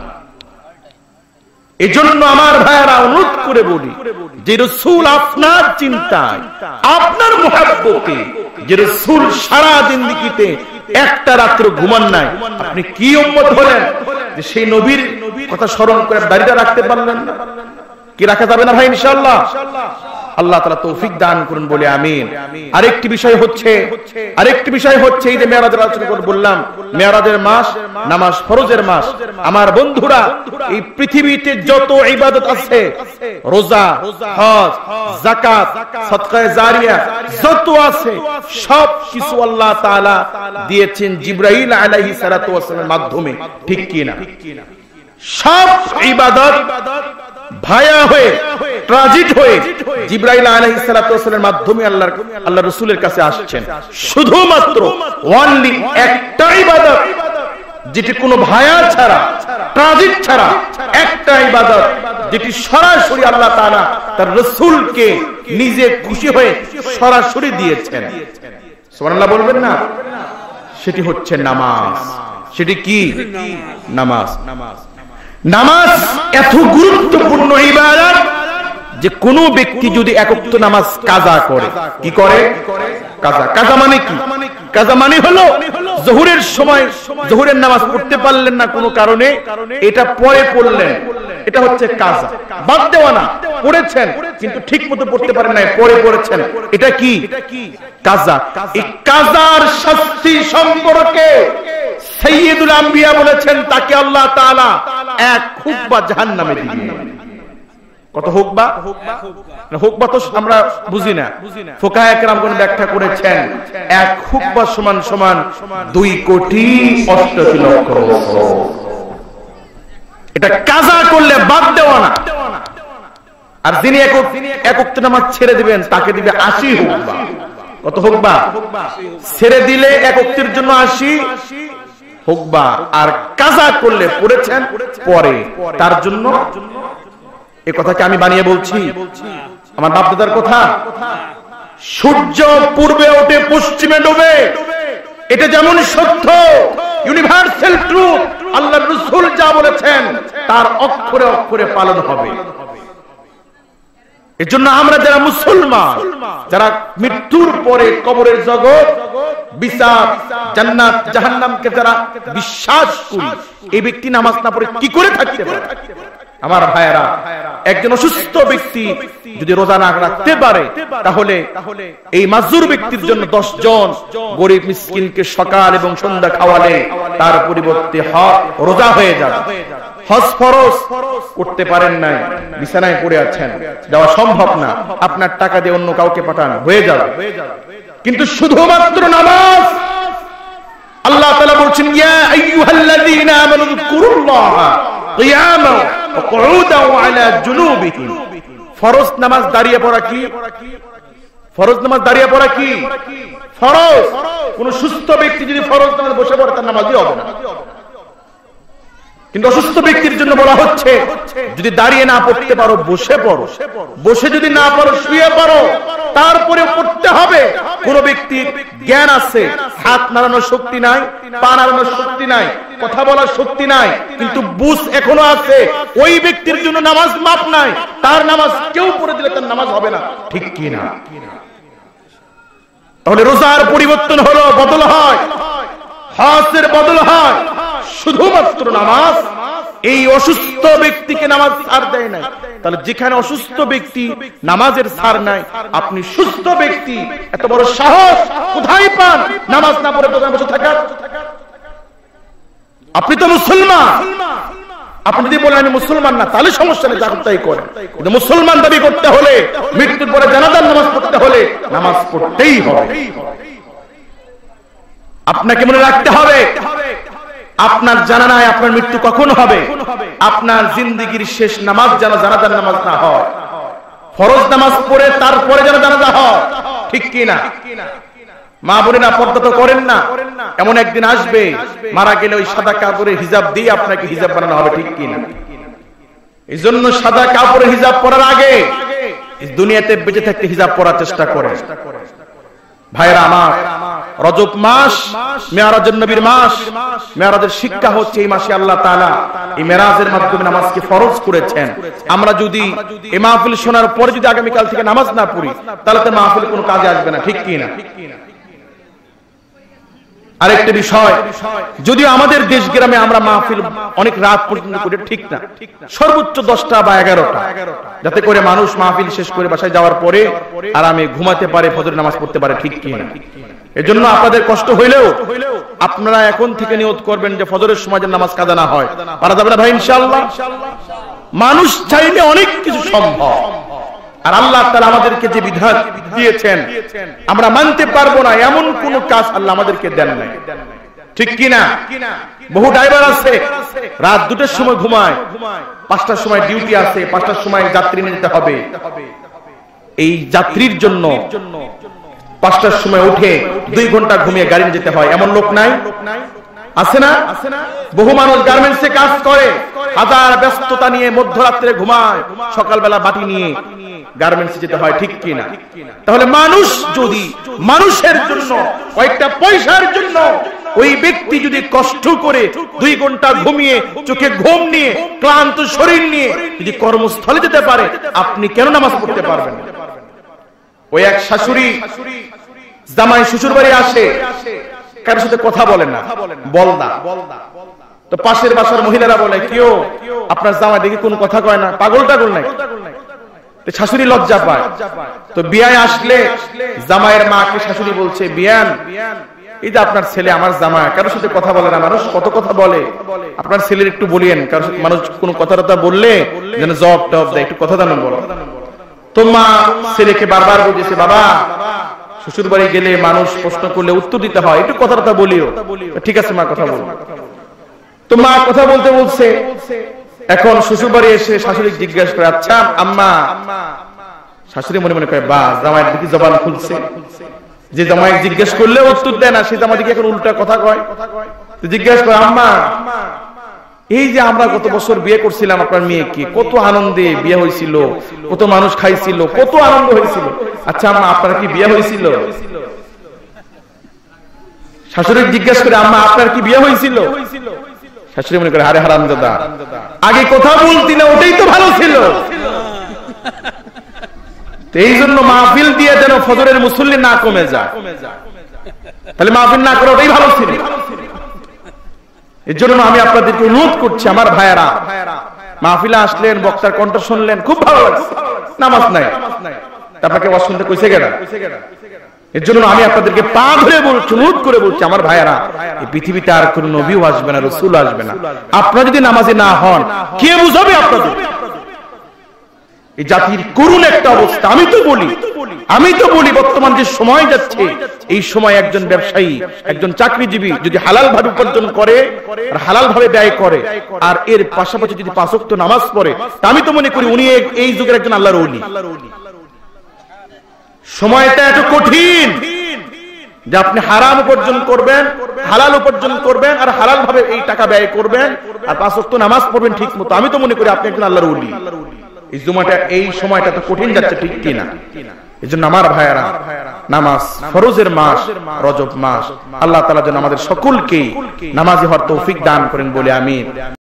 এজন্য আমার ভাইয়েরা অনুরোধ করে বলি, যে রাসূল আপনার চিন্তায়, আপনার মুহাব্বতে, যে রাসূল সারা জিন্দেগিতে একটা রাত্র ঘুমান নাই, আপনি কি উম্মত হলেন যে সেই নবীর কথা স্মরণ করে দাড়িটা রাখতে পারলেন না? কি রাখা যাবে না ভাই ইনশাআল্লাহ? আল্লাহ তাআলা তৌফিক দান করুন বলে আমিন। আরেকটি বিষয় হচ্ছে এই যে মেরাজের আলোচনা করে বললাম, মেরাজের মাস, নামাজ ফরজের মাস। আমার বন্ধুরা, এই পৃথিবীতে যত ইবাদত আছে, রোজা, হজ, যাকাত, সাদকায়ে জারিয়া যত আছে, সব কিছু আল্লাহ তাআলা দিয়েছেন জিবরাইল আলাইহিস সালাতু ওয়াস সালামের মাধ্যমে, ঠিক কি না? সব ইবাদত ভায়া হয়ে, ট্রানজিট হয়ে জিবরাইল আলাইহিস সালাতু ওয়াস সালামের মাধ্যমে আল্লাহ রাসূলের কাছে আসছেন। শুধুমাত্র ওয়ানলি একটা ইবাদত, যেটি কোনো ভায়া ছাড়া, ট্রানজিট ছাড়া, একটা ইবাদত যেটি সরাসরি আল্লাহ তাআলা তার রাসূলকে নিজে খুশি হয়ে সরাসরি দিয়েছেন। সুবহানাল্লাহ বলবেন না? সেটি হচ্ছে নামাজ। সেটি কি? নামাজ। নামাজ এত গুরুত্বপূর্ণ ইবাদত যে কোন ব্যক্তি যদি এক ওয়াক্ত নামাজ কাজা করে, কি করে? কাজা মানে কি? কাজা মানে হলো যোহরের সময় যোহরের নামাজ পড়তে পারলেন না কোনো কারণে, এটা পরে পড়লেন, এটা হচ্ছে কাজা। বাদ দেওয়া না, পড়েছেন কিন্তু ঠিক মতো পড়তে পারেন না, পরে পড়েছেন, এটা কি? কাজা। এই কাজার শাস্তি সম্পর্কে সাইয়্যিদুল আম্বিয়া বলেছেন, তাকে আল্লাহ তাআলা এক হুকবা জাহান্নামে দিবেন। কত হুকবা? হুকবা তো আমরা বুঝি না, ফুকাহায়ে কেরামগণ ব্যাখ্যা করেছেন, এক হুকবা সমান সমান 2,88,00,000 বছর। এটা কাজা করলে বাদ দেওয়া না। আর যিনি এক ওয়াক্ত নামাজ ছেড়ে দিবেন, তাকে দিবে 80 হুকবা। কত হুকবা? ছেড়ে দিলে এক ওয়াক্তের জন্য 80 হুকবা, আর কাজা করলে পড়েছেন পরে, তার জন্য। এ কথাকে আমি বানিয়ে বলছি, আমার বাপদাদার কথা। সূর্য পূর্বে ওঠে, পশ্চিমে ডোবে, এটা যেমন সত্য, ইউনিভার্সাল ট্রুথ। আল্লাহর রাসূল যা বলেছেন তার অক্ষরে অক্ষরে পালন হবে। এজন্য আমরা যারা মুসলমান, যারা মৃত্যুর পরে কবরের জগৎ, বিচার, জান্নাত, জাহান্নামকে যারা বিশ্বাস করি, এই ব্যক্তি নামাজ না পড়ে কি করে থাকতে পারে? আমার ভাইয়েরা, একজন অসুস্থ ব্যক্তি যদি রোজা না রাখতে পারে, তাহলে এই মাজুর ব্যক্তির জন্য 10 জন গরিব মিসকিনকে সকাল এবং সন্ধ্যা খাওয়ালে তার পরিবর্তে রোজা হয়ে যাবে। হজ ফরজ করতে পারেন নাই, বিছানায় পড়ে আছেন, দেওয়া সম্ভব না, আপনার টাকা দিয়ে অন্য কাউকে পাঠান, হয়ে যাবে। কিন্তু শুধুমাত্র নামাজ, আল্লাহ তাআলা বলছেন, ইয়া আইয়ুহাল্লাযীনা আমানু যকুরুল্লাহা কিয়ামান ওয়া কুউদান ওয়া আলা জুনুবিহিম। ফরজ নামাজ দাঁড়িয়ে পড়া কি? ফরজ নামাজ দাঁড়িয়ে পড়া কি? ফরজ। কোন সুস্থ ব্যক্তি যদি ফরজ নামাজ বসে পড়ে, তার নামাজই হবে না। কিন্তু অসুস্থ ব্যক্তির জন্য বলা হচ্ছে, যদি দাঁড়িয়ে না পড়তে পারো বসে পড়ো, বসে যদি না পারো শুয়ে পড়ো, তারপরে পড়তে হবে। কোন ব্যক্তির জ্ঞান আছে, হাত নাড়ানোর শক্তি নাই, পা নাড়ানোর শক্তি নাই, কথা বলার শক্তি নাই, কিন্তু বুঝ এখনো আছে, ওই ব্যক্তির জন্য নামাজ মাপ নাই, তার নামাজ কেউ পড়ে দিলে তার নামাজ হবে না, ঠিক কি না? তাহলে রোজার পরিবর্তন হলো, বদল হয়, হজের বদল হয়, শুধুমাত্র নামাজ। এই অসুস্থ ব্যক্তিকে নামাজ ছাড় দেয় না। তাহলে যেখানে অসুস্থ ব্যক্তি নামাজের ছাড় নাই, আপনি সুস্থ ব্যক্তি এত বড় সাহস কোথায় পান নামাজ না পড়ে দোকানে বসে থাকার? আপনি তো মুসলমান, আপনি যদি বলেন আমি মুসলমান না, তাহলে সমস্যা নেই, তাই করেন। কিন্তু মুসলমান দাবি করতে হলে, মৃত্যুর পরে জানাজার নামাজ পড়তে হলে নামাজ পড়তেই হবে। আপনাকে মনে রাখতে হবে, আপনার জানা নাই আপনার মৃত্যু কখন হবে। আপনার জিন্দেগির শেষ নামাজ যেন জানাজার নামাজ না হয়, ফরজ নামাজ পড়ে তারপরে যেন জানাজা হয়, ঠিক কি না? মা বোনেরা পর্দা তো করেন না, এমন একদিন আসবে মারা গেলে ওই সাদা কাপড়ে হিজাব দিয়ে আপনাকে হিজাব বানানো হবে, ঠিক কি না? এই জন্য সাদা কাপড়ে হিজাব পরার আগে দুনিয়াতে বেঁচে থাকতে হিজাব পরার চেষ্টা করেন। ভাইরা আমার, রজব মাস মেরাজের নবীর মাস। মেরাজের শিক্ষা হচ্ছে এই মাসে আল্লাহ তাআলা এই মেরাজের মাধ্যমে নামাজকে ফরজ করেছেন। আমরা যদি এই মাহফিল শোনার পরে যদি আগামীকাল থেকে নামাজ না পড়ি, তাহলে তো মাহফিল কোনো কাজে আসবে না, ঠিক কি না? আরেকটা বিষয়, যদিও আমাদের দেশ গ্রামে আমরা মাহফিল অনেক রাত পর্যন্ত করি, ঠিক না, সর্বোচ্চ 10টা বা 11টা, যাতে করে মানুষ মাহফিল শেষ করে বাসায় যাওয়ার পরে আরামে ঘুমাতে পারে, ফজরের নামাজ পড়তে পারে, ঠিক কি না? এজন্য আপনাদের কষ্ট হইলেও আপনারা এখন থেকে নিয়ত করবেন যে ফজরের সময় যেন নামাজ কাজা না হয়। পারা যাবে না ভাই ইনশাআল্লাহ? মানুষ চাইলে অনেক কিছু সম্ভব, আর আল্লাহ তাআলা আমাদেরকে যে বিধান দিয়েছেন আমরা মানতে পারবো না, এমন কোন কাজ আল্লাহ আমাদেরকে দেন নাই, ঠিক কি না? বহু ড্রাইভার আছে রাত 2টার সময় ঘুমায়, 5টার সময় ডিউটি আছে, 5টার সময় যাত্রী নিতে হবে। এই যাত্রীর জন্য 5টার সময় উঠে 2 ঘন্টা ঘুমিয়ে গাড়ি যেতে হয়, এমন লোক নাই? আছে না? বহু মানুষ গার্মেন্টসে কাজ করে, হাজার ব্যস্ততা নিয়ে মধ্যরাত্রে ঘুমায়, সকালবেলা বাটি নিয়ে গার্মেন্টসে যেতে হয়, ঠিক কি না? তাহলে মানুষ যদি মানুষের জন্য কয়েকটা পয়সার জন্য ওই ব্যক্তি যদি কষ্ট করে 2 ঘন্টা ঘুমিয়ে চোখে ঘুম নিয়ে ক্লান্ত শরীর নিয়ে যদি কর্মস্থলে যেতে পারে, আপনি কেন নামাজ পড়তে পারবেন না? ওই এক শাশুড়ি জামাই শ্বশুর বাড়ি আসে, কারোর সাথে কথা বলেন না, বলদা। তো পাশের বাসার মহিলারা বলে, কেউ আপনার জামাই দেখি কোন কথা কয় না, পাগল টাগল নাই। শাশুড়ি লজ্জা পায়। তো বিয়ায় আসলে জামাইয়ের মাকে শাশুড়ি বলছে, বিয়ান, এই যে আপনার ছেলে আমার জামাই, কারোর সাথে কথা বলে না, মানুষ কত কথা বলে, আপনার ছেলের একটু বলিয়েন, কারোর মানুষ কোন কথা বললে যেন জব টব দেয়, একটু কথা জানো বলো। তো মা ছেলেকে বারবার বলছে, বাবা শ্বশুর বাড়ি গেলে মানুষ প্রশ্ন করলে উত্তর দিতে হয়, একটু কথা বলিও। ঠিক আছে মা, কথা বল। তো মা কথা বলতে বলছে, এখন শ্বশুর বাড়ি এসে শাশুড়ি জিজ্ঞাসা করে, আচ্ছা আম্মা, শাশুড়ি মনে মনে করে, বা জামাইয়ের দিকে জবান খুলছে, যে জামাই জিজ্ঞেস করলে উত্তর দেয় না, সে জামাই দিকে এখন উল্টা কথা কয়। জিজ্ঞাসা করে, আম্মা এই যে আমরা গত বছর বিয়ে করছিলাম আপনার মেয়েকে, কত আনন্দে বিয়ে হয়েছিল, কত মানুষ খাইছিল, কত আনন্দ হয়েছিল, আচ্ছা আম্মা আপনার কি বিয়ে হয়েছিল? শাশুড়ি জিজ্ঞাসা করে, আম্মা আপনার কি বিয়ে হয়েছিল? শাশুড়ি মনে করে, আরে হারামজাদা, আগে কথা বলতি না, ওটাই তো ভালো ছিল। এই জন্য মাহফিল দিয়ে যেন ফজরের মুসল্লি না কমে যায়, তাহলে মাহফিল না করে ওটাই ভালো ছিল। এর জন্য আমি আপনাদেরকে অনুরোধ করছি, আমার ভাইয়েরা, মাহফিলে আসলেন, বক্তার কণ্ঠ শুনলেন, খুব ভালো লাগছে, নামাজ নাই, আপনাকে ওয়াজ শুনতে কইছে কেন? এর জন্য আমি আপনাদেরকে পা ধরে বলছি, অনুরোধ করে বলছি, আমার ভাইয়েরা, এই পৃথিবীতে আর কোন নবীও আসবে না, রাসূল আসবে না। আপনারা যদি নামাজি না হন, কে বুঝাবে আপনাদের? এই জাতির করুণ একটা অবস্থা। আমি তো বলি বর্তমান যে সময় যাচ্ছে, এই সময় একজন ব্যবসায়ী, একজন চাকরিজীবী যদি হালাল ভাবে উপার্জন করে আর হালাল ভাবে ব্যয় করে, আর এর পাশাপাশি যদি 5 ওয়াক্ত নামাজ পড়ে, তা আমি তো মনে করি উনি এই যুগের একজন আল্লাহর ওলি। সময়টা এত কঠিন যে আপনি হারাম উপার্জন করবেন, হালাল উপার্জন করবেন, আর হালাল ভাবে এই টাকা ব্যয় করবেন, আর 5 ওয়াক্ত নামাজ পড়বেন ঠিক মতো। আমি তো মনে করি আপনি একজন আল্লাহর ওলি। এই সময়টা তো কঠিন যাচ্ছে, ঠিক কিনা? এই জন্য আমার ভাইয়েরা, নামাজ ফরজের মাস রজব মাস, আল্লাহ তাআলা যেন আমাদের সকলকে নামাজি হওয়ার তৌফিক দান করেন বলে আমিন।